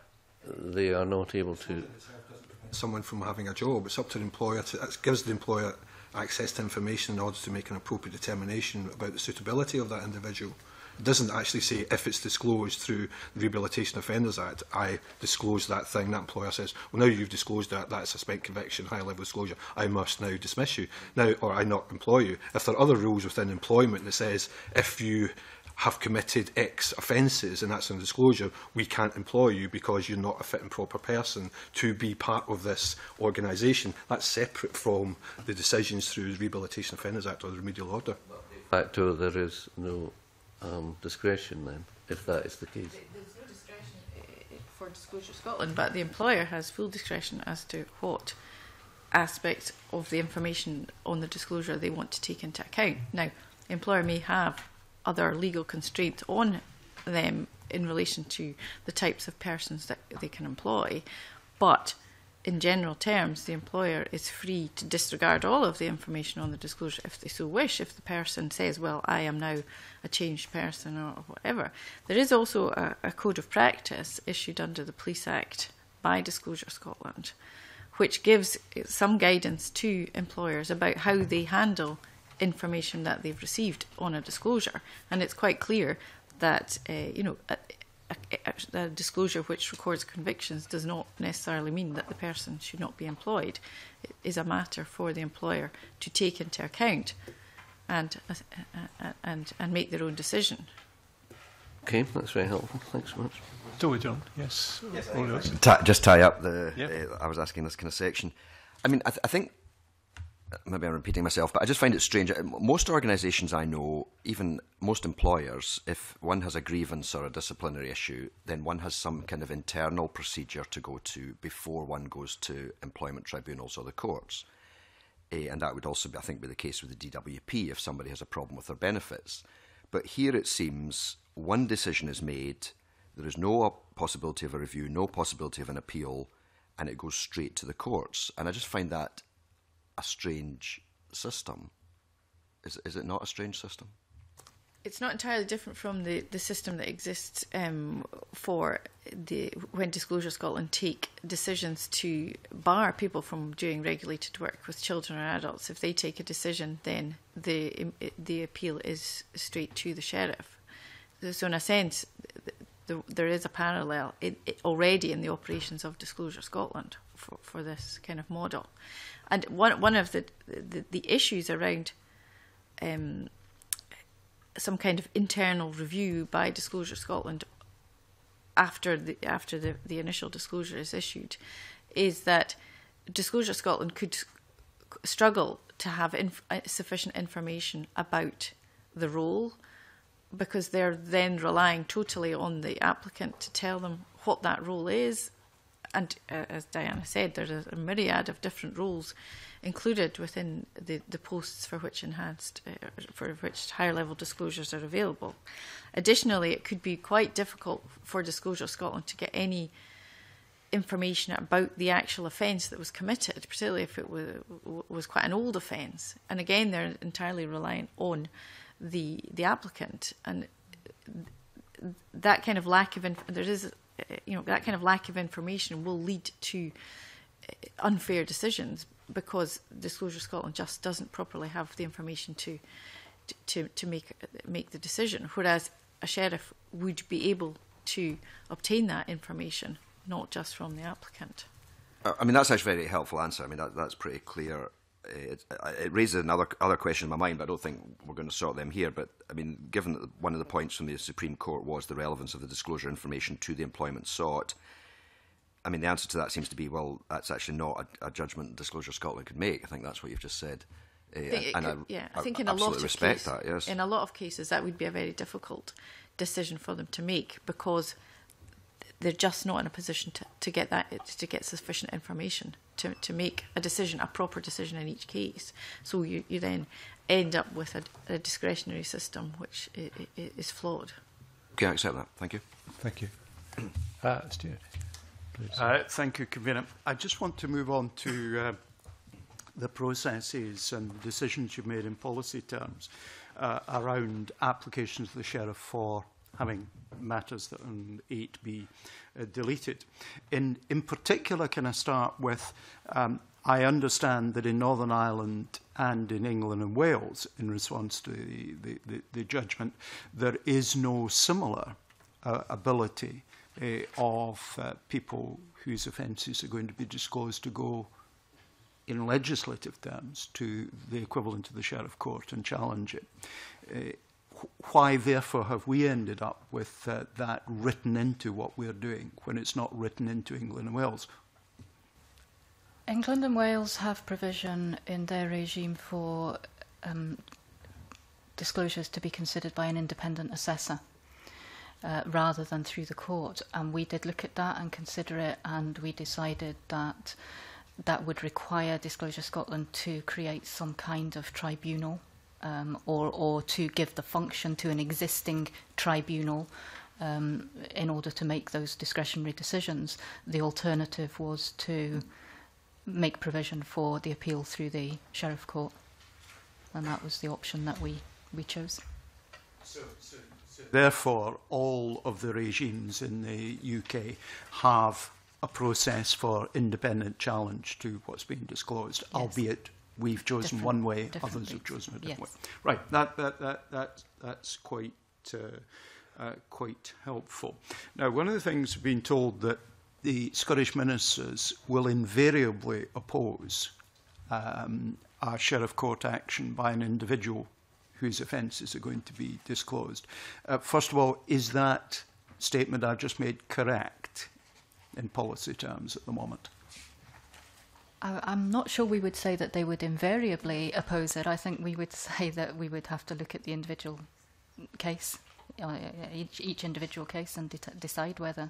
they are not able to. Someone from having a job. It's up to the employer. To, it gives the employer access to information in order to make an appropriate determination about the suitability of that individual. It doesn't actually say if it's disclosed through the Rehabilitation Offenders Act, I disclose that thing. That employer says, well, now you've disclosed that, that's a suspect conviction, high level disclosure, I must now dismiss you. Now, or I not employ you. If there are other rules within employment that says if you have committed X offences and that's in disclosure, we can't employ you because you're not a fit and proper person to be part of this organisation. That's separate from the decisions through the Rehabilitation Offenders Act or the Remedial Order. De facto, there is no um, discretion then, if that is the case. There's no discretion uh, for Disclosure Scotland, but the employer has full discretion as to what aspects of the information on the disclosure they want to take into account. Now, the employer may have other legal constraints on them in relation to the types of persons that they can employ, but in general terms the employer is free to disregard all of the information on the disclosure if they so wish, if the person says, well, I am now a changed person or whatever. There is also a, a code of practice issued under the Police Act by Disclosure Scotland, which gives some guidance to employers about how they handle information that they've received on a disclosure, and it's quite clear that uh, you know a, a, a disclosure which records convictions does not necessarily mean that the person should not be employed. It is a matter for the employer to take into account and uh, and and make their own decision. Okay, that's very helpful. Thanks so much. So we don't. Yes. yes all yours. Ta just tie up the. Yep. Uh, I was asking this kind of section. I mean, I, th I think. Maybe I'm repeating myself, but I just find it strange. Most organisations I know, even most employers, if one has a grievance or a disciplinary issue, then one has some kind of internal procedure to go to before one goes to employment tribunals or the courts. Uh, and that would also, be, I think, be the case with the D W P if somebody has a problem with their benefits. But here it seems one decision is made, there is no possibility of a review, no possibility of an appeal, and it goes straight to the courts. And I just find that a strange system. Is, is it not a strange system? It's not entirely different from the, the system that exists um, for the when Disclosure Scotland take decisions to bar people from doing regulated work with children or adults. If they take a decision, then the the appeal is straight to the sheriff. So in a sense, the, there is a parallel in, it, already in the operations of Disclosure Scotland for, for this kind of model. And one one of the the, the issues around um, some kind of internal review by Disclosure Scotland after the after the, the initial disclosure is issued is that Disclosure Scotland could struggle to have inf sufficient information about the role, because they're then relying totally on the applicant to tell them what that role is. And uh, as Diana said, there's a, a myriad of different roles included within the, the posts for which enhanced, uh, for which higher level disclosures are available. Additionally, it could be quite difficult for Disclosure Scotland to get any information about the actual offence that was committed, particularly if it was, was quite an old offence. And again, they're entirely reliant on the the applicant, and that kind of lack of inf there is. You know, that kind of lack of information will lead to unfair decisions, because Disclosure Scotland just doesn't properly have the information to to to make make the decision, whereas a sheriff would be able to obtain that information, not just from the applicant. I mean, that's actually a very helpful answer. I mean, that, that's pretty clear. It, it raises another other question in my mind, but I don't think we're going to sort them here. But I mean, given that one of the points from the Supreme Court was the relevance of the disclosure information to the employment sought, I mean, the answer to that seems to be, well, that's actually not a, a judgment Disclosure Scotland could make. I think that's what you've just said. Uh, I and could, I, yeah, I I think in a lot of respect cases, that, yes. in a lot of cases, that would be a very difficult decision for them to make, because they're just not in a position to, to get that to get sufficient information to, to make a decision, a proper decision in each case. So you, you then end up with a, a discretionary system which is flawed. Okay, I accept that. Thank you. Thank you. Uh, Stuart, please. Uh, thank you, Convener. I just want to move on to uh, the processes and decisions you've made in policy terms uh, around applications to the Sheriff for having matters that are in eight B uh, deleted. In, in particular, can I start with, um, I understand that in Northern Ireland and in England and Wales, in response to the, the, the, the judgment, there is no similar uh, ability uh, of uh, people whose offences are going to be disclosed to go in legislative terms to the equivalent of the Sheriff Court and challenge it. Uh, why, therefore, have we ended up with uh, that written into what we're doing when it's not written into England and Wales? England and Wales have provision in their regime for um, disclosures to be considered by an independent assessor uh, rather than through the court. And we did look at that and consider it, and we decided that that would require Disclosure Scotland to create some kind of tribunal um, or, or to give the function to an existing tribunal um, in order to make those discretionary decisions. The alternative was to make provision for the appeal through the Sheriff Court, and that was the option that we, we chose. So, so, so therefore, all of the regimes in the U K have a process for independent challenge to what's being disclosed, yes. Albeit we've chosen different, one way, others have chosen a different yes. way. Right, that, that, that, that, that's quite, uh, uh, quite helpful. Now, one of the things we've been told that the Scottish ministers will invariably oppose um, a Sheriff Court action by an individual whose offences are going to be disclosed. Uh, first of all, is that statement I just made correct in policy terms at the moment? I, I'm not sure we would say that they would invariably oppose it. I think we would say that we would have to look at the individual case, uh, each, each individual case, and de decide whether...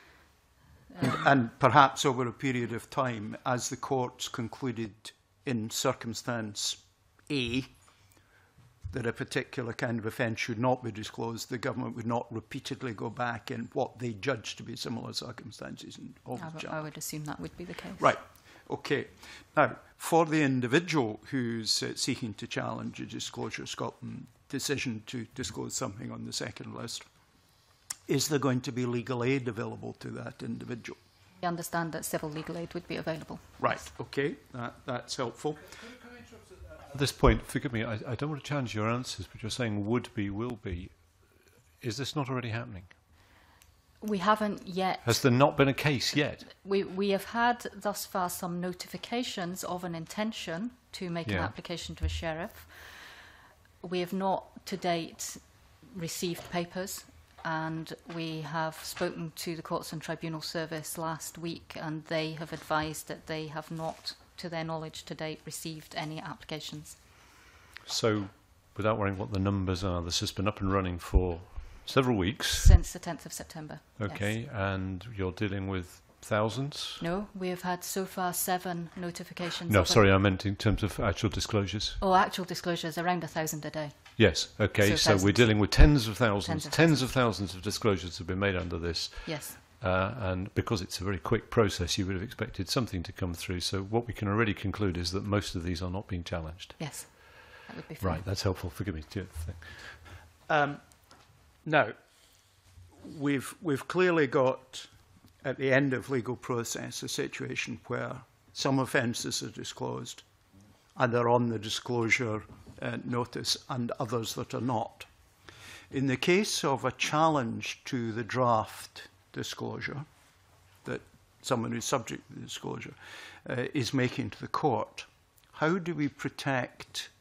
Um, and perhaps over a period of time, as the courts concluded in circumstance A that a particular kind of offence should not be disclosed, the government would not repeatedly go back in what they judge to be similar circumstances. And I, I would assume that would be the case. Right. Okay. Now, for the individual who's uh, seeking to challenge a Disclosure Scotland decision to disclose something on the second list, is there going to be legal aid available to that individual? We understand that civil legal aid would be available. Right, okay, that, that's helpful. At this point, forgive me, I, I don't want to challenge your answers, but you're saying would be, will be. Is this not already happening? We haven't yet. Has there not been a case yet? We, we have had thus far some notifications of an intention to make yeah. an application to a sheriff. We have not to date received papers, and we have spoken to the Courts and Tribunal Service last week, and they have advised that they have not, to their knowledge to date, received any applications. So, without worrying what the numbers are, this has been up and running for several weeks. Since the tenth of September. Okay, yes. And you're dealing with thousands? No, we have had so far seven notifications. No, sorry, I meant in terms of actual disclosures. Oh, actual disclosures, around a thousand a day. Yes, okay, so, so we're dealing with tens of thousands, tens of, tens of thousands of disclosures have been made under this. Yes. Uh, and because it's a very quick process, you would have expected something to come through. So what we can already conclude is that most of these are not being challenged. Yes, that would be fine. Right, that's helpful. Forgive me. Um, now, we've, we've clearly got, at the end of legal process, a situation where some offences are disclosed and they're on the disclosure uh, notice, and others that are not. In the case of a challenge to the draft disclosure that someone who's subject to the disclosure uh, is making to the court, how do we protect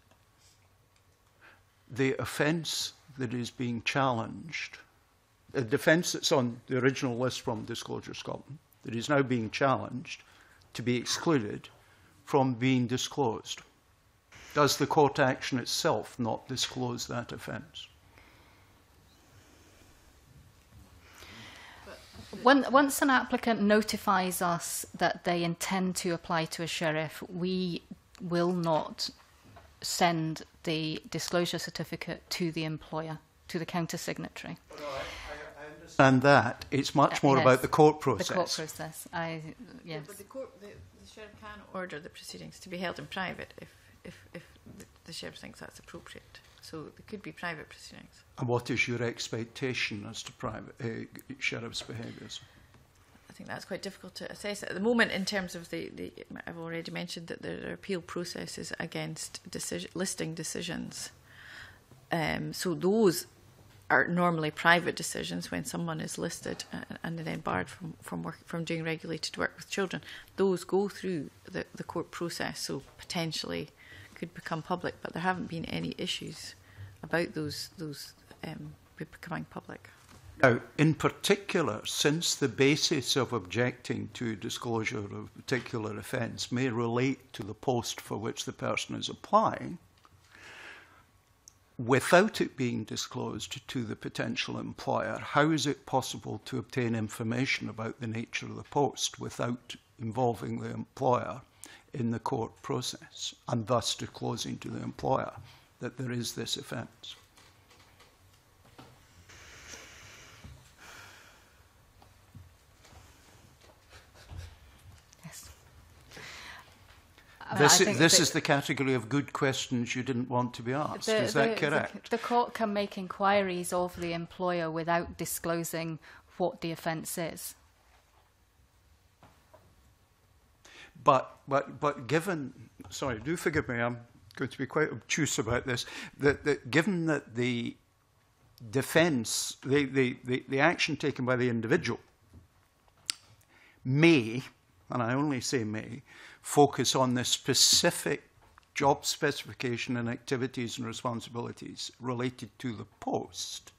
the offence that is being challenged, a defence that's on the original list from Disclosure Scotland, that is now being challenged to be excluded from being disclosed? Does the court action itself not disclose that offence? When, once an applicant notifies us that they intend to apply to a sheriff, we will not send the disclosure certificate to the employer, to the counter-signatory. Well, no, I, I, I understand that. It's much more uh, yes, about the court process. The court process, I, yes. But the, court, the, the sheriff can order the proceedings to be held in private if, if, if the, the sheriff thinks that's appropriate. So there could be private proceedings. And what is your expectation as to private uh, sheriff's behaviours? I think that's quite difficult to assess at the moment in terms of the, the I've already mentioned that there are appeal processes against decision, listing decisions. Um, so those are normally private decisions when someone is listed and, and then barred from, from, work, from doing regulated work with children. Those go through the, the court process, so potentially could become public, but there haven't been any issues about those, those um, becoming public. Now, in particular, since the basis of objecting to disclosure of a particular offence may relate to the post for which the person is applying, without it being disclosed to the potential employer, how is it possible to obtain information about the nature of the post without involving the employer in the court process, and thus disclosing to the employer that there is this offence? This, is, this is the category of good questions you didn't want to be asked. The, is that the, correct? The, the court can make inquiries of the employer without disclosing what the offence is. But, but, but given, sorry, do forgive me, I'm going to be quite obtuse about this, that, that given that the defence, the, the, the, the action taken by the individual may, and I only say may, focus on the specific job specification and activities and responsibilities related to the post,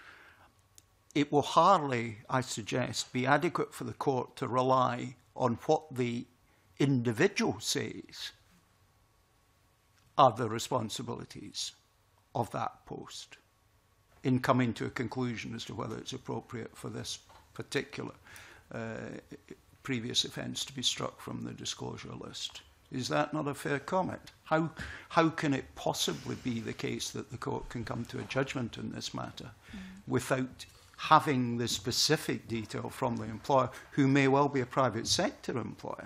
it will hardly, I suggest, be adequate for the court to rely on what the individual says are the responsibilities of that post in coming to a conclusion as to whether it's appropriate for this particular uh, previous offence to be struck from the disclosure list. Is that not a fair comment? How, how can it possibly be the case that the court can come to a judgment in this matter mm. without having the specific detail from the employer, who may well be a private sector employer?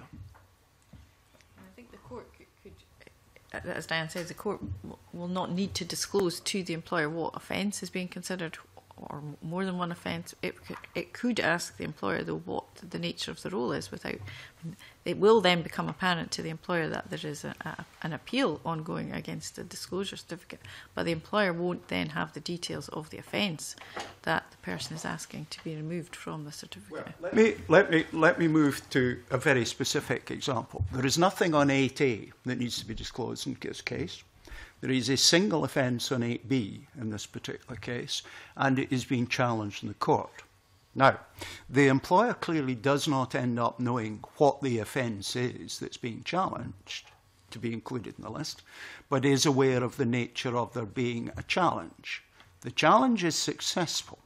I think the court could, could as Diane says, the court will not need to disclose to the employer what offence is being considered, or more than one offence. It, it could ask the employer, though, what the nature of the role is without... It will then become apparent to the employer that there is a, a, an appeal ongoing against the disclosure certificate, but the employer won't then have the details of the offence that the person is asking to be removed from the certificate. Well, let me, let me, let me move to a very specific example. There is nothing on eight A that needs to be disclosed in this case. There is a single offence on eight B in this particular case, and it is being challenged in the court. Now, the employer clearly does not end up knowing what the offence is that's being challenged to be included in the list, but is aware of the nature of there being a challenge. The challenge is successful,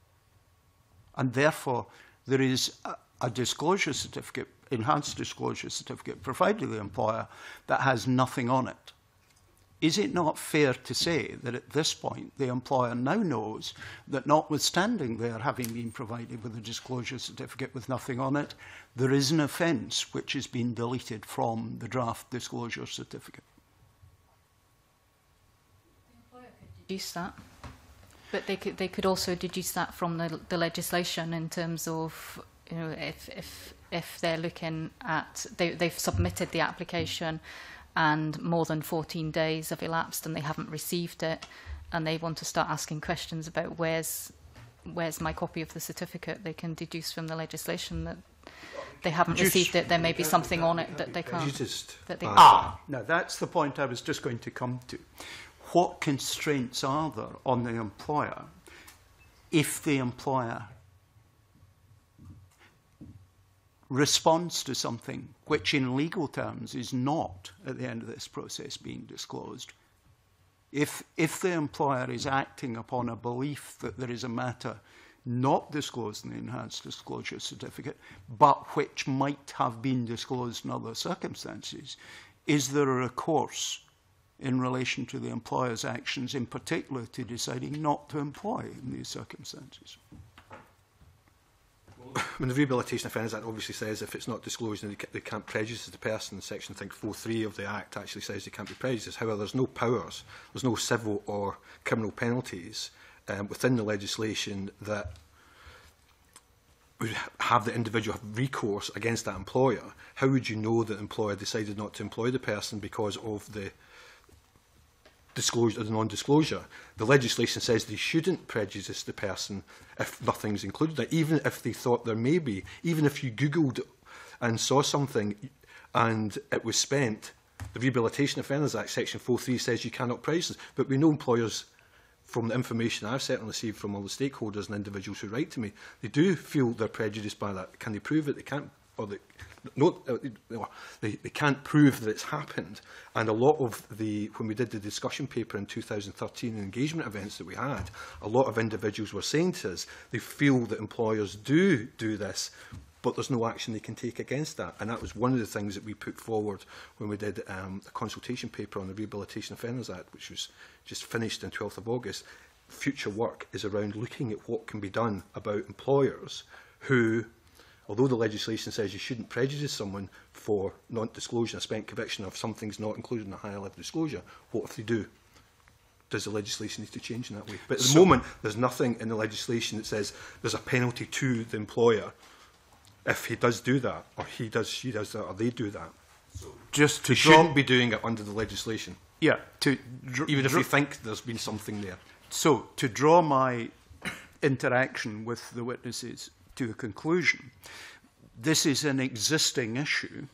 and therefore there is a, a disclosure certificate, enhanced disclosure certificate, provided to the employer that has nothing on it. Is it not fair to say that at this point the employer now knows that notwithstanding their having been provided with a disclosure certificate with nothing on it, there is an offence which has been deleted from the draft disclosure certificate? The employer could deduce that, but they could, they could also deduce that from the, the legislation in terms of, you know, if, if, if they're looking at, they, they've submitted the application and more than fourteen days have elapsed and they haven't received it, and they want to start asking questions about where's where's my copy of the certificate, they can deduce from the legislation that they haven't just, received it. There may be something on it that they can't. Just, that they ah, now that's the point I was just going to come to. What constraints are there on the employer if the employer responds to something which in legal terms is not, at the end of this process, being disclosed? If, if the employer is acting upon a belief that there is a matter not disclosed in the enhanced disclosure certificate, but which might have been disclosed in other circumstances, is there a recourse in relation to the employer's actions, in particular to deciding not to employ in these circumstances? Well, when the Rehabilitation Offenders Act obviously says if it's not disclosed, they, they can't prejudice the person. Section I think four three of the Act actually says they can't be prejudiced. However, there's no powers, there's no civil or criminal penalties um, within the legislation that would have the individual have recourse against that employer. How would you know that the employer decided not to employ the person because of the disclosure or the non-disclosure? The legislation says they shouldn't prejudice the person if nothing's included, even if they thought there may be. Even if you Googled and saw something and it was spent, the Rehabilitation Offenders Act, Section four three says you cannot prejudice. But we know employers, from the information I've certainly received from all the stakeholders and individuals who write to me, they do feel they're prejudiced by that. Can they prove it? They can't, or they, no, they, they can't prove that it's happened. And a lot of the, when we did the discussion paper in two thousand thirteen, the engagement events that we had, a lot of individuals were saying to us, they feel that employers do do this, but there's no action they can take against that. And that was one of the things that we put forward when we did um, a consultation paper on the Rehabilitation Offenders Act, which was just finished on twelfth of August. Future work is around looking at what can be done about employers who, although the legislation says you shouldn't prejudice someone for non-disclosure, a spent conviction of something's not included in a higher level disclosure, what if they do? Does the legislation need to change in that way? But at the so, moment, there's nothing in the legislation that says there's a penalty to the employer if he does do that, or he does, she does that, or they do that. So just to they draw, shouldn't be doing it under the legislation. Yeah, to even if we think there's been something there. So to draw my interaction with the witnesses to a conclusion, this is an existing issue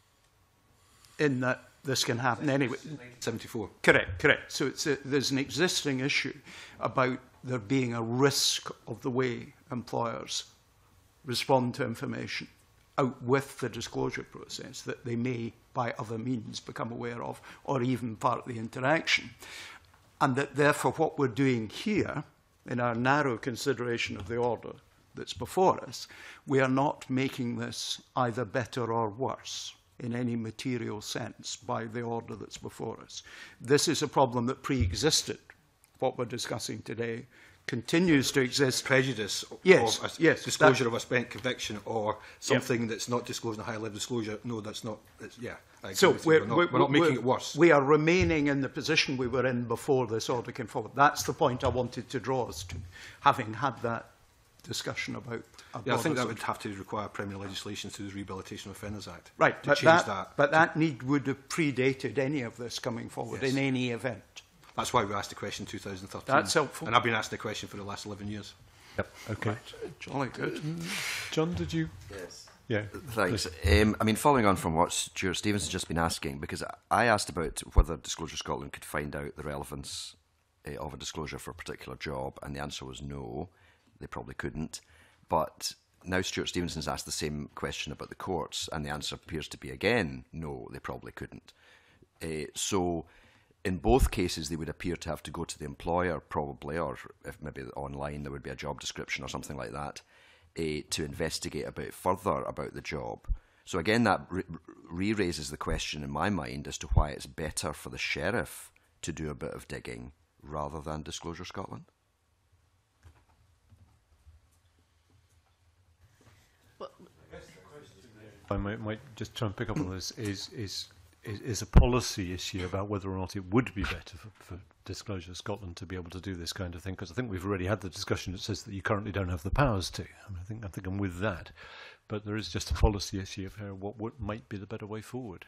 in that this can happen anyway. seventy-four. Correct, correct. So it's a, there's an existing issue about there being a risk of the way employers respond to information out with the disclosure process that they may, by other means, become aware of, or even part of the interaction. And that therefore what we're doing here, in our narrow consideration of the order that's before us, we are not making this either better or worse in any material sense by the order that's before us. This is a problem that pre-existed, what we're discussing today, continues to exist. Prejudice yes, of a yes, disclosure that, of a spent conviction or something yep. that's not disclosed in a high level disclosure. No, that's not. It's, yeah, I so we're, we're, not, we're, we're not making we're, it worse. We are remaining in the position we were in before this order came forward. That's the point I wanted to draw us to, having had that discussion about. Yeah, I think that would have to require premier legislation through the Rehabilitation Offenders Act. Right, to but change that, that. But that need would have predated any of this coming forward yes. in any event. That's why we asked the question in two thousand thirteen. That's helpful. And I've been asked the question for the last eleven years. Yep. Okay. Right. Jolly good. John, did you? Yes. Yeah. Thanks. Um, I mean, following on from what Stuart Stevens has just been asking, because I asked about whether Disclosure Scotland could find out the relevance uh, of a disclosure for a particular job, and the answer was no, they probably couldn't. But now Stuart Stevenson's asked the same question about the courts, and the answer appears to be again, no, they probably couldn't. Uh, so in both cases, they would appear to have to go to the employer probably, or if maybe online there would be a job description or something like that, uh, to investigate about further about the job. So again, that re-raises the question in my mind as to why it's better for the sheriff to do a bit of digging rather than Disclosure Scotland. I might, might just try and pick up on this, is, is, is, is a policy issue about whether or not it would be better for, for Disclosure Scotland to be able to do this kind of thing, because I think we've already had the discussion that says that you currently don't have the powers to. I, mean, I, think, I think I'm with that. But there is just a policy issue of how, what, what might be the better way forward.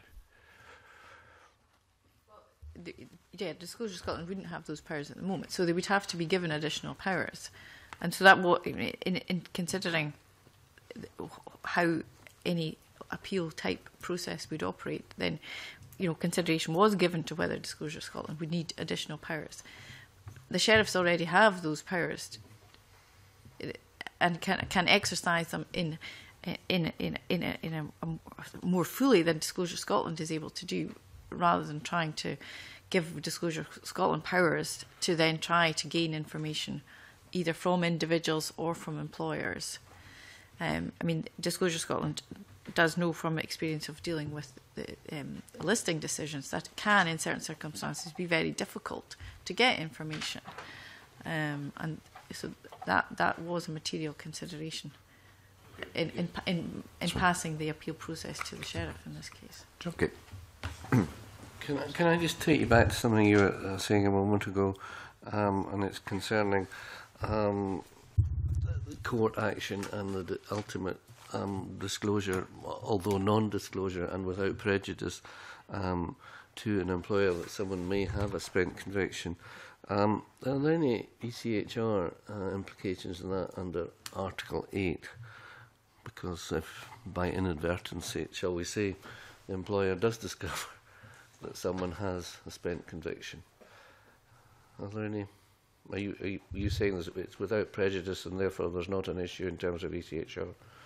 The, yeah, Disclosure Scotland wouldn't have those powers at the moment, so they would have to be given additional powers. And so that, what, in, in considering how any appeal type process would operate, then, you know, consideration was given to whether Disclosure Scotland would need additional powers. The sheriffs already have those powers and can can exercise them in in in in a, in a, a more fully than Disclosure Scotland is able to do, rather than trying to give Disclosure Scotland powers to then try to gain information either from individuals or from employers. Um, I mean, Disclosure Scotland does know from experience of dealing with the um, listing decisions that it can, in certain circumstances, be very difficult to get information. Um, and so that that was a material consideration. in, in, in, in passing the appeal process to the sheriff in this case. Okay. Can I, can I just take you back to something you were uh, saying a moment ago, um, and it's concerning um, the court action and the d ultimate um, disclosure, although non-disclosure and without prejudice, um, to an employer that someone may have a spent conviction. Um, are there any E C H R uh, implications in that under Article eight? Because if by inadvertence, shall we say, the employer does discover that someone has a spent conviction, are there any? Are you, are you, are you saying that it's without prejudice and therefore there's not an issue in terms of E C H R?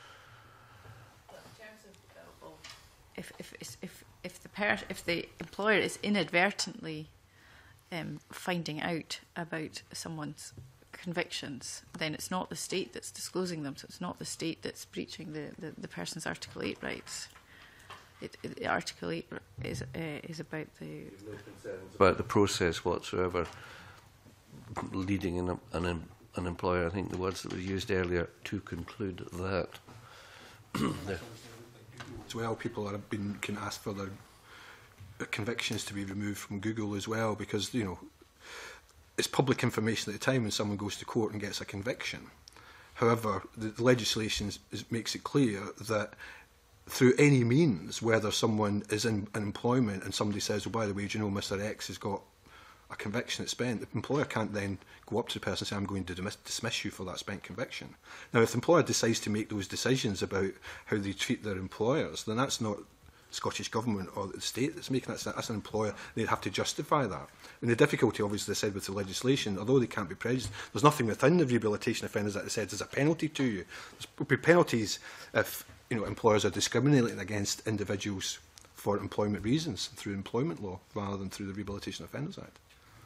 If if if if the per if the employer is inadvertently um, finding out about someone's convictions, then it's not the state that's disclosing them. So it's not the state that's breaching the the, the person's Article eight rights. It, it, Article eight is uh, is about the about the process whatsoever leading an an, an employer. I think the words that were used earlier to conclude that. Yeah. As well, people are been can ask for their convictions to be removed from Google as well, because you know it's public information at the time when someone goes to court and gets a conviction. However, the, the legislation is, makes it clear that through any means, whether someone is in, in employment and somebody says, "Oh, by the way, do you know Mister X has got a conviction that's spent," the employer can't then go up to the person and say, "I'm going to dismiss, dismiss you for that spent conviction." Now, if the employer decides to make those decisions about how they treat their employers, then that's not Scottish Government or the state that's making that. That's an employer. They'd have to justify that. And the difficulty, obviously, they said with the legislation, although they can't be prejudiced, there's nothing within the Rehabilitation Offenders Act that says there's a penalty to you. There'll be penalties if you know employers are discriminating against individuals for employment reasons through employment law rather than through the Rehabilitation Offenders Act.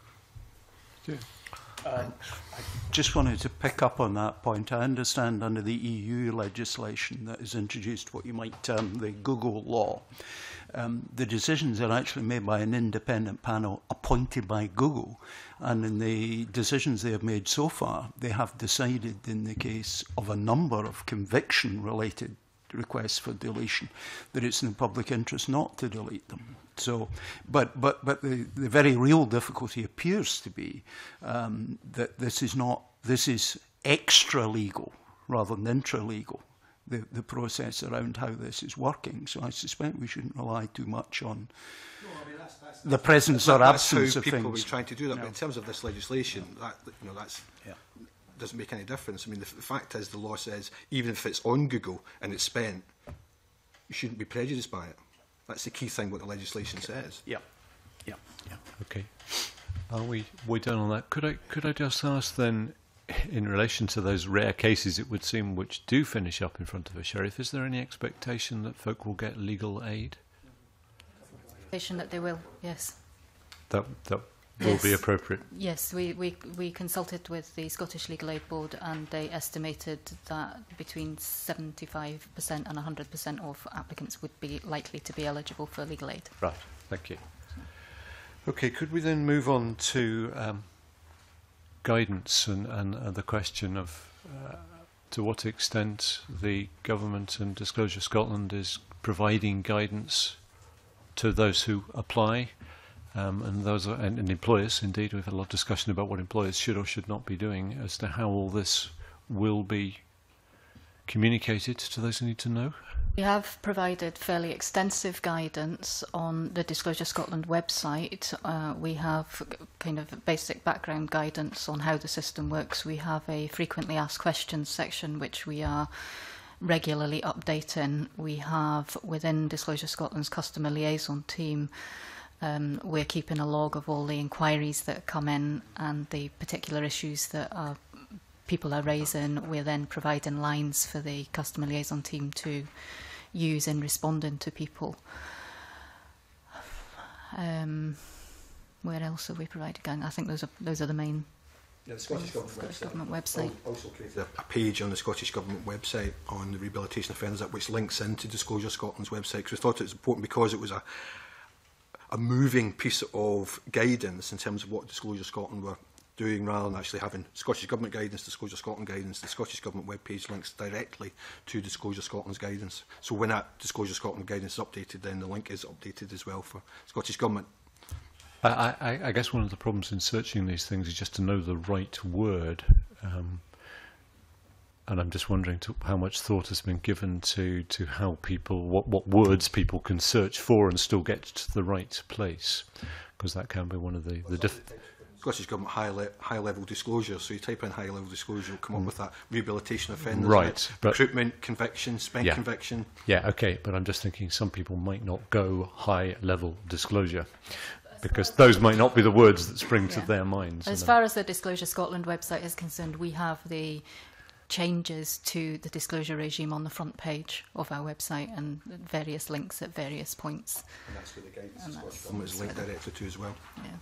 Uh, I just wanted to pick up on that point. I understand under the E U legislation that is introduced what you might term the Google law, um, the decisions are actually made by an independent panel appointed by Google, and in the decisions they have made so far, they have decided in the case of a number of conviction-related requests for deletion that it's in the public interest not to delete them. So, but but but the, the very real difficulty appears to be um, that this is not this is extra legal rather than intra legal. The the process around how this is working. So I suspect we shouldn't rely too much on no, I mean, that's, that's, the presence that, or absence that's how of people things. will be trying to do that. No. But in terms of this legislation, that you know that's. Yeah. Doesn't make any difference. I mean, the, the fact is the law says even if it's on Google and it's spent, you shouldn't be prejudiced by it. That's the key thing what the legislation says. Yeah, yeah, yeah. Okay. Are we we done on that? Could I could I just ask then, in relation to those rare cases it would seem which do finish up in front of a sheriff, is there any expectation that folk will get legal aid? Expectation that they will, yes. That that will Yes. be appropriate. Yes, we, we, we consulted with the Scottish Legal Aid Board and they estimated that between seventy-five percent and one hundred percent of applicants would be likely to be eligible for legal aid. Right, thank you. Okay, could we then move on to um, guidance and, and, and the question of uh, to what extent the government and Disclosure Scotland is providing guidance to those who apply. Um, and those are, and, and employers, indeed, we've had a lot of discussion about what employers should or should not be doing as to how all this will be communicated to those who need to know. We have provided fairly extensive guidance on the Disclosure Scotland website. Uh, we have kind of basic background guidance on how the system works. We have a frequently asked questions section which we are regularly updating. We have within Disclosure Scotland's customer liaison team, Um, we're keeping a log of all the inquiries that come in and the particular issues that are, people are raising. We're then providing lines for the customer liaison team to use in responding to people. Um, where else have we provided guidance? I think those are those are the main. Yeah, the Scottish Government Scottish website. Government website. Also created a, a page on the Scottish Government website on the Rehabilitation Offenders Act, which links into Disclosure Scotland's website, because we thought it was important because it was a a moving piece of guidance in terms of what Disclosure Scotland were doing, rather than actually having Scottish Government guidance, Disclosure Scotland guidance, the Scottish Government webpage links directly to Disclosure Scotland's guidance. So when that Disclosure Scotland guidance is updated, then the link is updated as well for Scottish Government. I, I, I guess one of the problems in searching these things is just to know the right word. Um, and I'm just wondering to how much thought has been given to, to how people, what, what words people can search for and still get to the right place. Because that can be one of the... the diff Scottish Government high, le high level disclosure, so you type in high level disclosure, you'll come up with that rehabilitation offenders, right, but, recruitment, conviction, spent yeah. conviction. Yeah, okay, but I'm just thinking some people might not go high level disclosure, because those might not be the words that spring yeah. to their minds. As far as the Disclosure Scotland website is concerned, we have the changes to the disclosure regime on the front page of our website and various links at various points. And that's where the guidance is Scottish Government is linked directly to as well. Yeah.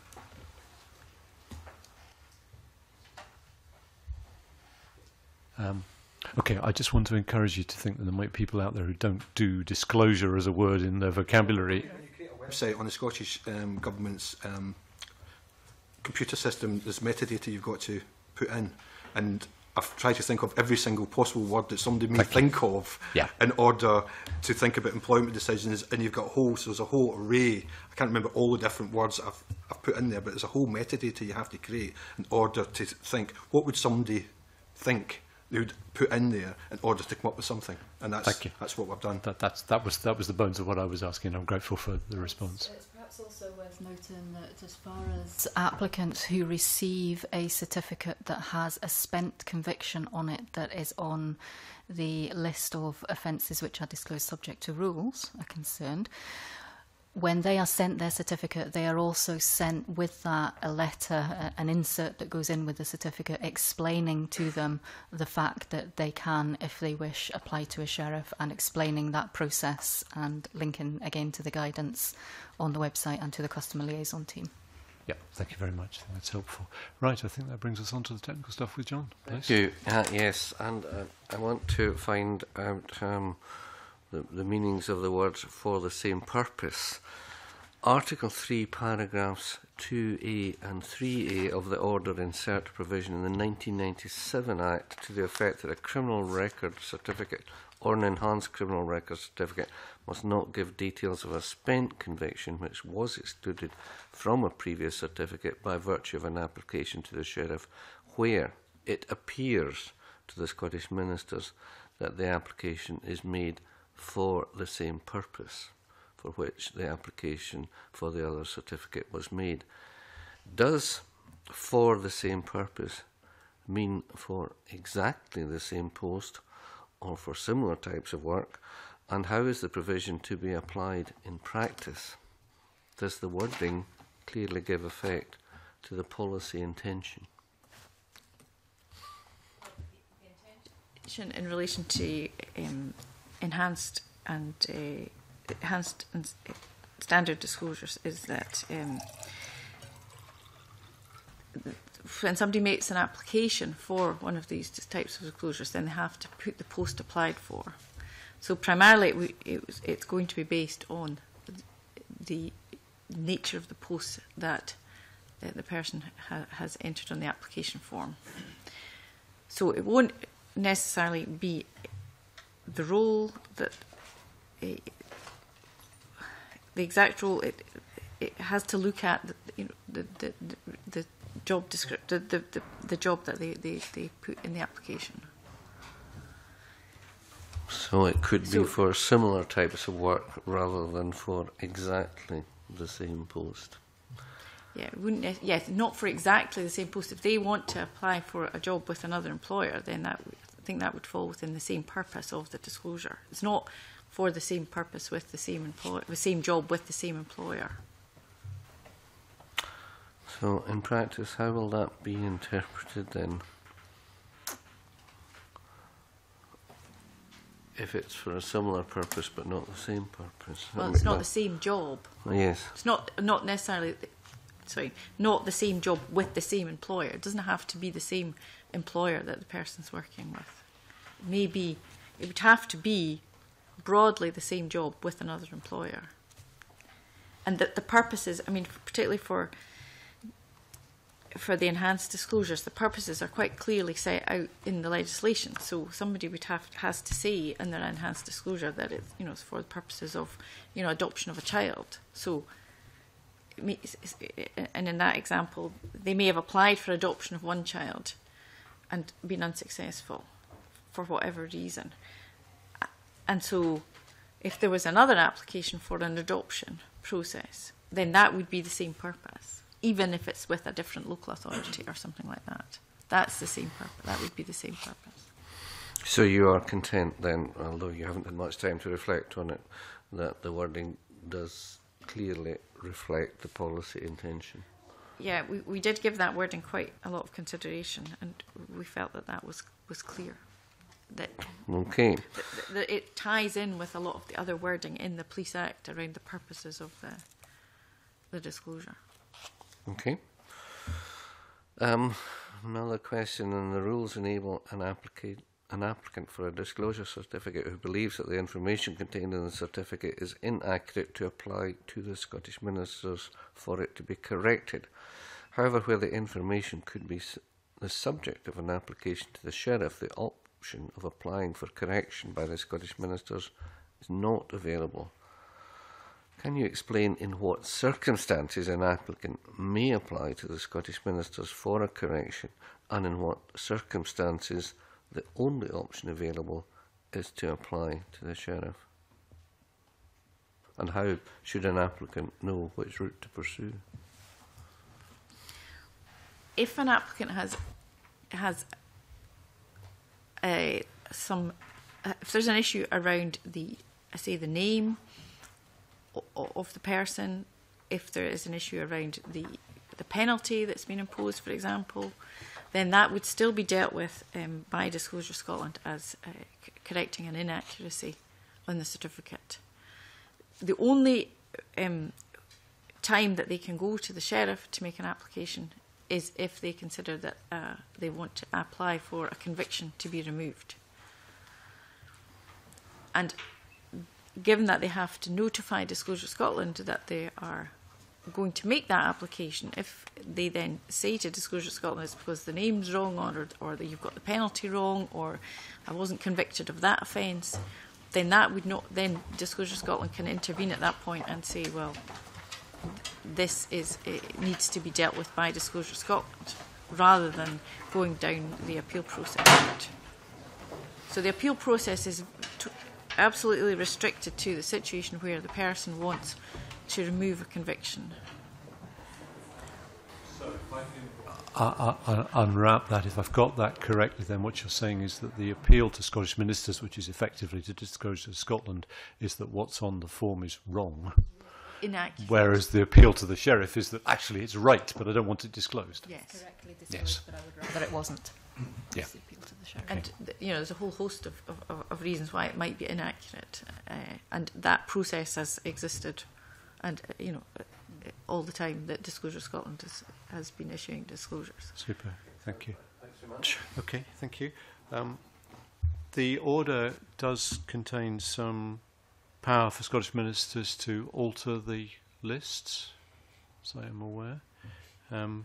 Um, okay, I just want to encourage you to think that there might be people out there who don't do disclosure as a word in their vocabulary. When you create a website on the Scottish um, Government's um, computer system, there's metadata you've got to put in, and I've tried to think of every single possible word that somebody may Thank think you. of yeah. in order to think about employment decisions, and you've got a whole, so there's a whole array. I can't remember all the different words that I've, I've put in there, but there's a whole metadata you have to create in order to think, what would somebody think they would put in there in order to come up with something, and that's Thank you. that's what we've done. That, that's, that was that was the bones of what I was asking. I'm grateful for the response. It's perhaps also worth noting that as far as applicants who receive a certificate that has a spent conviction on it that is on the list of offences which are disclosed subject to rules are concerned, when they are sent their certificate, they are also sent with that a letter, an insert that goes in with the certificate explaining to them the fact that they can, if they wish, apply to a sheriff, and explaining that process and linking again to the guidance on the website and to the customer liaison team. Yeah, thank you very much. I think that's helpful. Right, I think that brings us on to the technical stuff with John. Please. Thank you. Uh, yes, and uh, I want to find out um, the, the meanings of the words "for the same purpose." Article three, paragraphs two A and three A of the Order insert provision in the nineteen ninety-seven Act to the effect that a criminal record certificate or an enhanced criminal record certificate must not give details of a spent conviction which was excluded from a previous certificate by virtue of an application to the sheriff, where it appears to the Scottish ministers that the application is made for the same purpose for which the application for the other certificate was made. Does "for the same purpose" mean for exactly the same post or for similar types of work? And how is the provision to be applied in practice? Does the wording clearly give effect to the policy intention? In relation to um, enhanced and uh, enhanced and standard disclosures is that um, when somebody makes an application for one of these types of disclosures, then they have to put the post applied for. So primarily it, it was, it's going to be based on the nature of the post that uh, the person ha has entered on the application form. So it won't necessarily be the role that uh, the exact role. It, it has to look at the, you know, the, the, the, the job description, the, the, the job that they, they, they put in the application. So it could So- be for similar types of work rather than for exactly the same post. Yeah, it wouldn't. nec- Yeah, not for exactly the same post. If they want to apply for a job with another employer, then that would, I think that would fall within the same purpose of the disclosure. It's not for the same purpose with the same employer, the same job with the same employer. So in practice, how will that be interpreted then? If it's for a similar purpose but not the same purpose. Well, it's not the same job. Yes. It's not not necessarily. Sorry, not the same job with the same employer. It doesn't have to be the same employer that the person's working with. Maybe it would have to be broadly the same job with another employer. And that the purpose is, I mean, particularly for for the enhanced disclosures, the purposes are quite clearly set out in the legislation. So somebody would have has to say in their enhanced disclosure that it's, you know, it's for the purposes of, you know, adoption of a child. So, and in that example, they may have applied for adoption of one child and been unsuccessful for whatever reason. And so, if there was another application for an adoption process, then that would be the same purpose, even if it's with a different local authority or something like that. That's the same purpose. That would be the same purpose. So you are content then, although you haven't had much time to reflect on it, that the wording does clearly reflect the policy intention? Yeah, we, we did give that wording quite a lot of consideration, and we felt that that was, was clear. That, okay. that, that it ties in with a lot of the other wording in the Police Act around the purposes of the, the disclosure. Okay. Um, another question, and the rules enable an applicant an applicant for a disclosure certificate who believes that the information contained in the certificate is inaccurate to apply to the Scottish Ministers for it to be corrected. However, where the information could be the subject of an application to the Sheriff, the option of applying for correction by the Scottish Ministers is not available. Can you explain in what circumstances an applicant may apply to the Scottish Ministers for a correction, and in what circumstances the only option available is to apply to the Sheriff? And how should an applicant know which route to pursue? If an applicant has has uh, some, uh, if there's an issue around the, I say, the name of the person, if there is an issue around the the penalty that's been imposed, for example, then that would still be dealt with um, by Disclosure Scotland as uh, c correcting an inaccuracy on the certificate. The only um, time that they can go to the Sheriff to make an application is if they consider that uh, they want to apply for a conviction to be removed. And given that they have to notify Disclosure Scotland that they are going to make that application, if they then say to Disclosure Scotland it's because the name's wrong, or, or that you've got the penalty wrong, or I wasn't convicted of that offence, then that would not, then Disclosure Scotland can intervene at that point and say, well, this is, it needs to be dealt with by Disclosure Scotland, rather than going down the appeal process. So the appeal process is t absolutely restricted to the situation where the person wants to remove a conviction. So if I can uh, uh, unwrap that, if I've got that correctly, then what you're saying is that the appeal to Scottish Ministers, which is effectively to Disclosure Scotland, is that what's on the form is wrong. Inaccurate. Whereas the appeal to the Sheriff is that actually it's right, but I don't want it disclosed. Yes. Correctly disclosed, Yes. but I would rather it wasn't. Yeah. It's the appeal to the Sheriff. And th you know, there's a whole host of, of, of reasons why it might be inaccurate, uh, and that process has existed, and uh, you know, uh, all the time that Disclosure Scotland has, has been issuing disclosures. Super, thank you. Thanks very much. Okay, thank you. Um, the order does contain some power for Scottish Ministers to alter the lists, as I am aware. Um,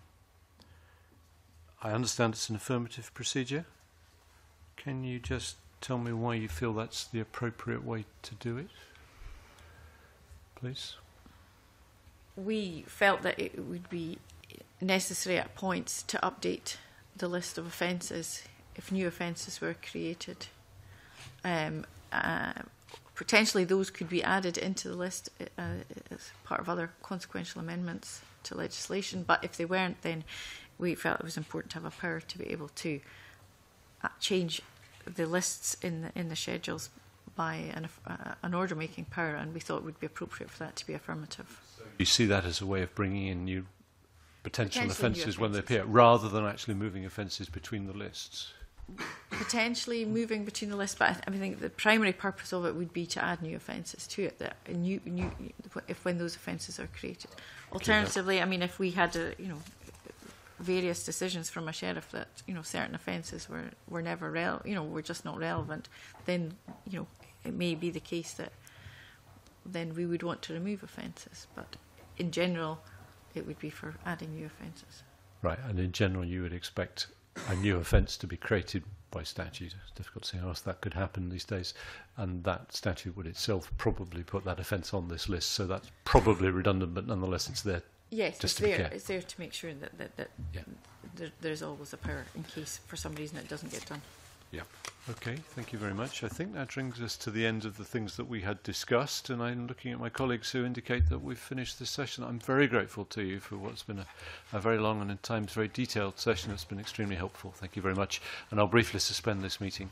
I understand it's an affirmative procedure. Can you just tell me why you feel that's the appropriate way to do it, please? We felt that it would be necessary at points to update the list of offences if new offences were created. Um, uh, potentially those could be added into the list uh, as part of other consequential amendments to legislation, but if they weren't, then we felt it was important to have a power to be able to uh, change the lists in the, in the schedules by an, uh, an order-making power, and we thought it would be appropriate for that to be affirmative. You see that as a way of bringing in new potential Potentially offences new when they offences. appear, rather than actually moving offences between the lists? Potentially moving between the lists, but I, th I think the primary purpose of it would be to add new offences to it, that a new, new, if when those offences are created. Alternatively, I mean, if we had a, you know, various decisions from a sheriff that, you know, certain offences were were never rel you know were just not relevant, then, you know, it may be the case that then we would want to remove offences, but in general it would be for adding new offences. Right, and in general you would expect a new offence to be created by statute. It's difficult to see how else that could happen these days, and that statute would itself probably put that offence on this list, so that's probably redundant, but nonetheless it's there. Yes, just it's to be there. clear. It's there to make sure that, that, that Yeah. there, there's always a power in case for some reason it doesn't get done. Yeah. Okay, thank you very much. I think that brings us to the end of the things that we had discussed, and I'm looking at my colleagues who indicate that we've finished this session. I'm very grateful to you for what's been a, a very long and at times very detailed session. It's been extremely helpful. Thank you very much. And I'll briefly suspend this meeting.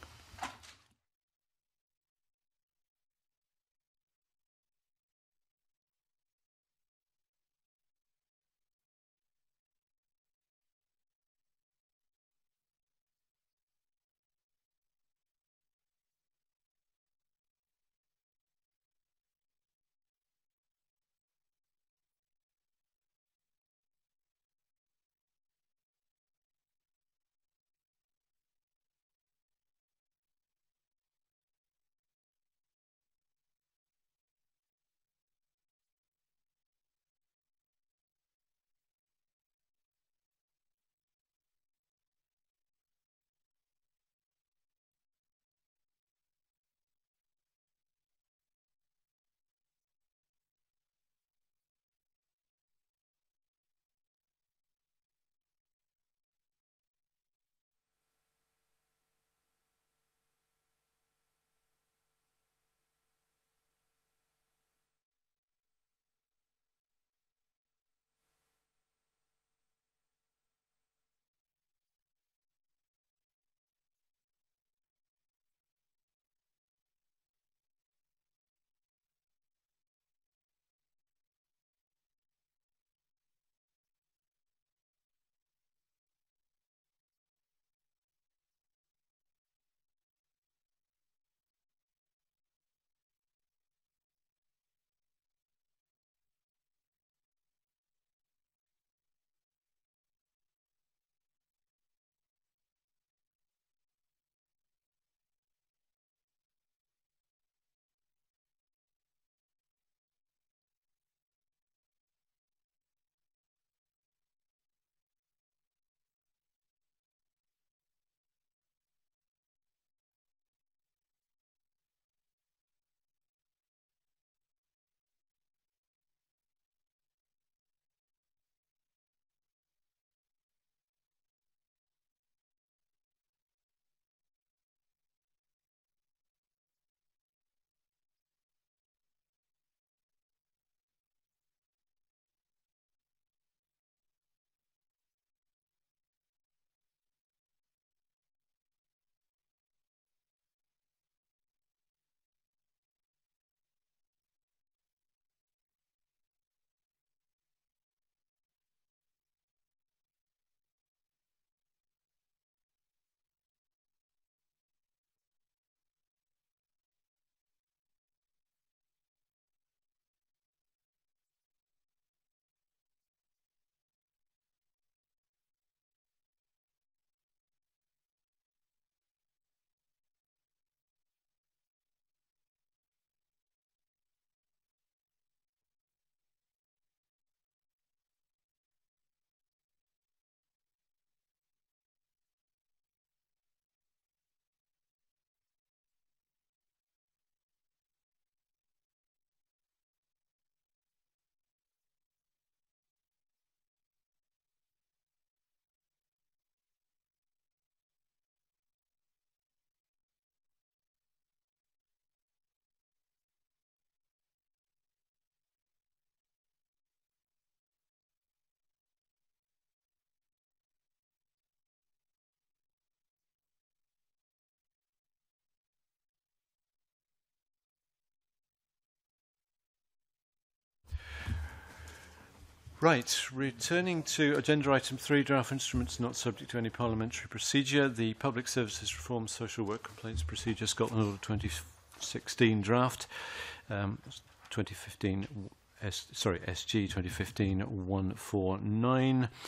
Right, returning to agenda item three, draft instruments not subject to any parliamentary procedure, the Public Services Reform Social Work Complaints Procedure Scotland Order twenty sixteen draft, um, twenty fifteen, S, sorry, S G twenty fifteen one forty-nine.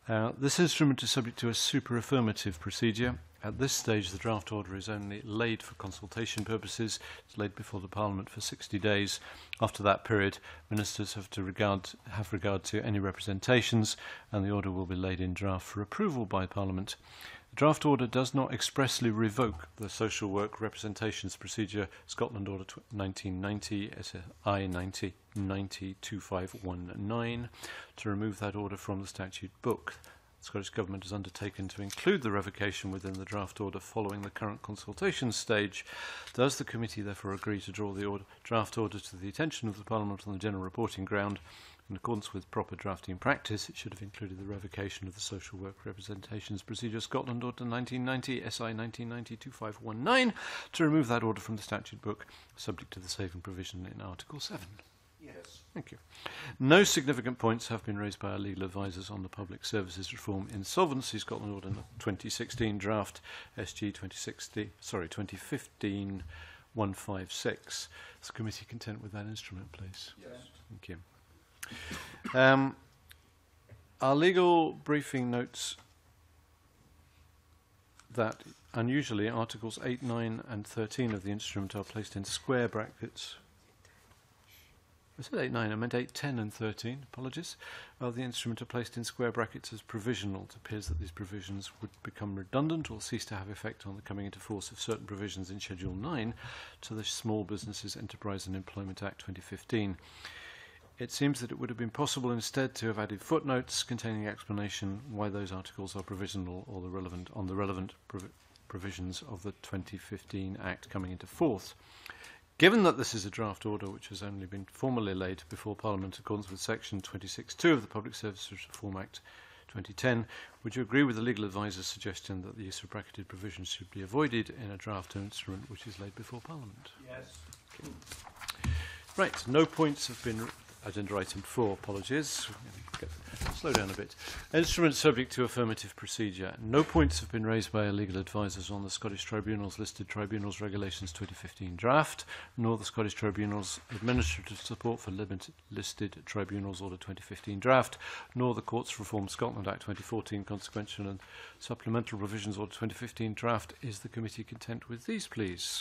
Uh, this instrument is subject to a super affirmative procedure. At this stage, the draft order is only laid for consultation purposes. It's laid before the Parliament for sixty days. After that period, ministers have to regard, have regard to any representations, and the order will be laid in draft for approval by Parliament. The draft order does not expressly revoke the social work representations procedure, Scotland Order nineteen ninety, S I ninety ninety two five one nine, to remove that order from the statute book. The Scottish Government has undertaken to include the revocation within the draft order following the current consultation stage. Does the committee therefore agree to draw the order, draft order to the attention of the Parliament on the general reporting ground? In accordance with proper drafting practice, it should have included the revocation of the Social Work Representations Procedure Scotland Order nineteen ninety, S I nineteen ninety two five one nine, to remove that order from the statute book, subject to the saving provision in Article seven. Yes. Thank you. No significant points have been raised by our legal advisers on the Public Services Reform Insolvency Scotland Order twenty sixteen draft S G twenty sixty, sorry, twenty fifteen one five six. Is the committee content with that instrument, please? Yes. Thank you. Um, our legal briefing notes that unusually Articles eight, nine and thirteen of the instrument are placed in square brackets. I said eight, nine, I meant eight, ten and thirteen, apologies, of the instrument are placed in square brackets as provisional. It appears that these provisions would become redundant or cease to have effect on the coming into force of certain provisions in Schedule nine to the Small Businesses Enterprise and Employment Act twenty fifteen. It seems that it would have been possible instead to have added footnotes containing explanation why those articles are provisional or the relevant on the relevant provi provisions of the twenty fifteen Act coming into force. Given that this is a draft order which has only been formally laid before Parliament in accordance with Section twenty-six point two of the Public Services Reform Act twenty ten, would you agree with the legal advisor's suggestion that the use of bracketed provisions should be avoided in a draft instrument which is laid before Parliament? Yes. Okay. Right, no points have been... Agenda item four, apologies. Slow down a bit. Instrument subject to affirmative procedure. No points have been raised by our legal advisers on the Scottish Tribunal's Listed Tribunals Regulations twenty fifteen draft, nor the Scottish Tribunal's Administrative Support for Limited Listed Tribunals Order twenty fifteen draft, nor the Courts Reform Scotland Act twenty fourteen Consequential and Supplemental Provisions Order twenty fifteen draft. Is the committee content with these, please?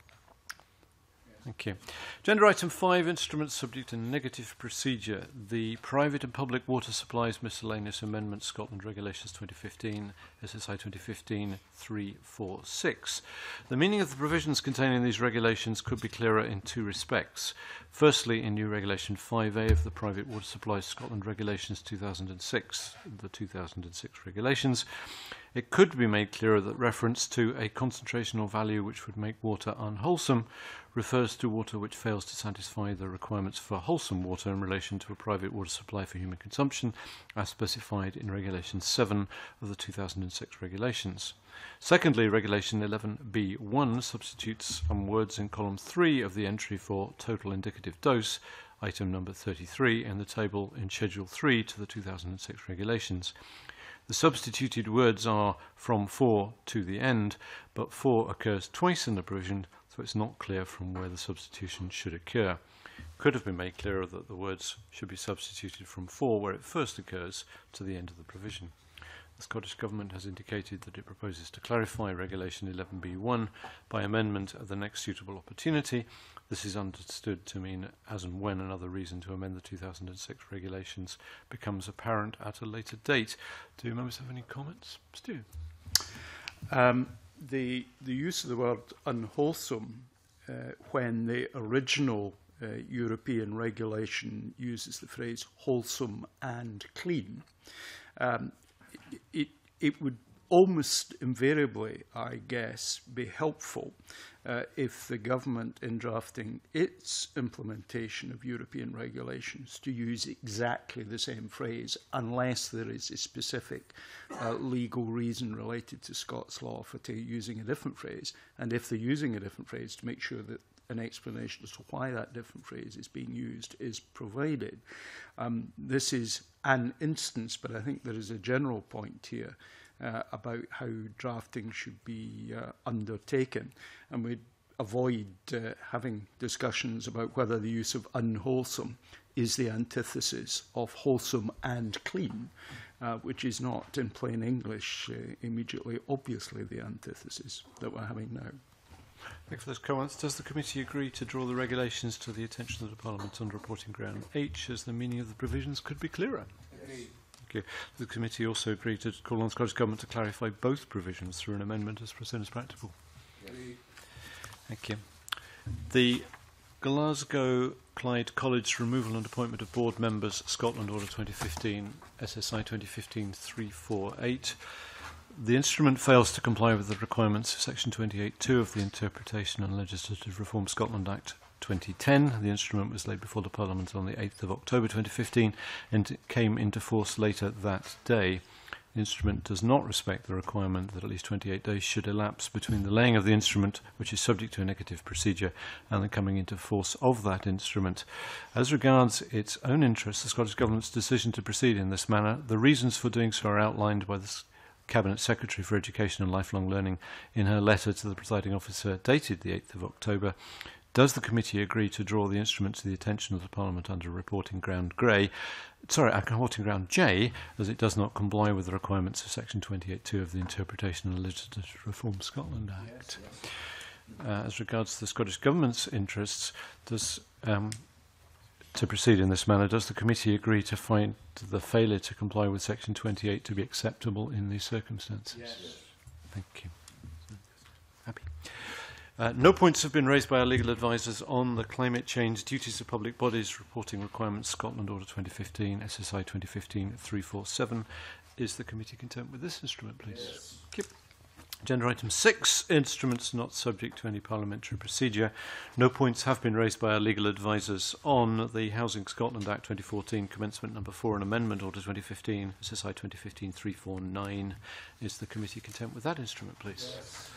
Thank you. Agenda item five, instruments subject to negative procedure. The Private and Public Water Supplies Miscellaneous Amendments Scotland Regulations twenty fifteen, S S I twenty fifteen three four six. The meaning of the provisions contained in these regulations could be clearer in two respects. Firstly, in new Regulation five A of the Private Water Supplies Scotland Regulations two thousand six, the two thousand six regulations, it could be made clearer that reference to a concentration or value which would make water unwholesome refers to water which fails to satisfy the requirements for wholesome water in relation to a private water supply for human consumption, as specified in Regulation seven of the two thousand six regulations. Secondly, Regulation eleven B one substitutes some words in column three of the entry for total indicative dose, item number thirty-three, in the table in Schedule three to the two thousand six regulations. The substituted words are from for to the end, but for occurs twice in the provision, so it's not clear from where the substitution should occur. It could have been made clearer that the words should be substituted from for, where it first occurs, to the end of the provision. The Scottish Government has indicated that it proposes to clarify Regulation eleven B one by amendment at the next suitable opportunity. This is understood to mean as and when another reason to amend the two thousand six regulations becomes apparent at a later date. Do members have any comments? Stu? Um, the, the use of the word unwholesome uh, when the original uh, European regulation uses the phrase wholesome and clean, um, it, it would almost invariably, I guess, be helpful uh, if the government, in drafting its implementation of European regulations, to use exactly the same phrase, unless there is a specific uh, legal reason related to Scots law for using a different phrase, and if they're using a different phrase, to make sure that an explanation as to why that different phrase is being used is provided. Um, this is an instance, but I think there is a general point here uh, about how drafting should be uh, undertaken, and we'd avoid uh, having discussions about whether the use of unwholesome is the antithesis of wholesome and clean, uh, which is not, in plain English, uh, immediately obviously the antithesis that we're having now. Thank you for those comments. Does the committee agree to draw the regulations to the attention of the Parliament on reporting ground H, as the meaning of the provisions could be clearer? Yes. Thank you. The committee also agreed to call on the Scottish Government to clarify both provisions through an amendment as soon as practicable. Yes. Thank you. The Glasgow Clyde College removal and appointment of board members, Scotland Order twenty fifteen, S S I twenty fifteen dash three forty-eight. The instrument fails to comply with the requirements of Section twenty-eight point two of the Interpretation and Legislative Reform Scotland Act twenty ten. The instrument was laid before the Parliament on the eighth of October twenty fifteen and it came into force later that day. The instrument does not respect the requirement that at least twenty-eight days should elapse between the laying of the instrument, which is subject to a negative procedure, and the coming into force of that instrument. As regards its own interests, the Scottish Government's decision to proceed in this manner, the reasons for doing so are outlined by the Cabinet Secretary for Education and Lifelong Learning in her letter to the presiding officer dated the eighth of October. Does the committee agree to draw the instrument to the attention of the Parliament under reporting ground Grey, sorry, reporting ground J, as it does not comply with the requirements of Section twenty-eight point two of the Interpretation and Legislative Reform Scotland Act? Yes, yes. Uh, as regards the Scottish Government's interests, does um, to proceed in this manner, does the committee agree to find the failure to comply with Section twenty-eight to be acceptable in these circumstances? Yes. Thank you. Happy. Uh, no points have been raised by our legal advisers on the climate change duties of public bodies reporting requirements, Scotland Order twenty fifteen, S S I twenty fifteen dash three forty-seven. Is the committee content with this instrument, please? Yes. Thank you. Agenda item six, instruments not subject to any parliamentary procedure. No points have been raised by our legal advisers on the Housing Scotland Act twenty fourteen, commencement number four, and amendment order twenty fifteen, S S I twenty fifteen dash three forty-nine. Is the committee content with that instrument, please? Yes.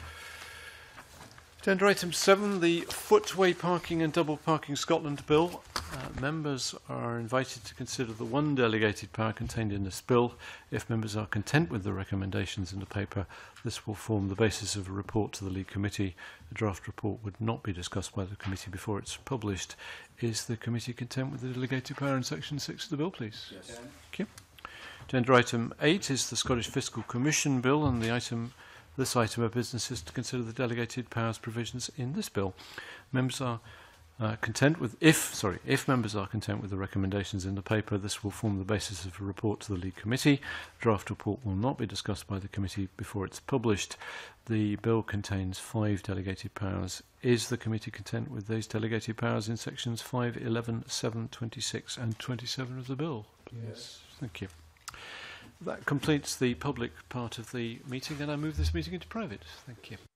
Agenda item seven, the Footway Parking and Double Parking Scotland Bill. Uh, members are invited to consider the one delegated power contained in this bill. If members are content with the recommendations in the paper, this will form the basis of a report to the lead committee. A draft report would not be discussed by the committee before it's published. Is the committee content with the delegated power in section six of the bill, please? Yes. Thank you. Agenda item eight is the Scottish Fiscal Commission Bill, and the item This item of business is to consider the delegated powers provisions in this bill. Members are uh, content with, if, sorry, if members are content with the recommendations in the paper, this will form the basis of a report to the lead committee. Draft report will not be discussed by the committee before it's published. The bill contains five delegated powers. Is the committee content with these delegated powers in sections five, eleven, seven, twenty-six and twenty-seven of the bill? Yes. Thank you. That completes the public part of the meeting, and I move this meeting into private. Thank you.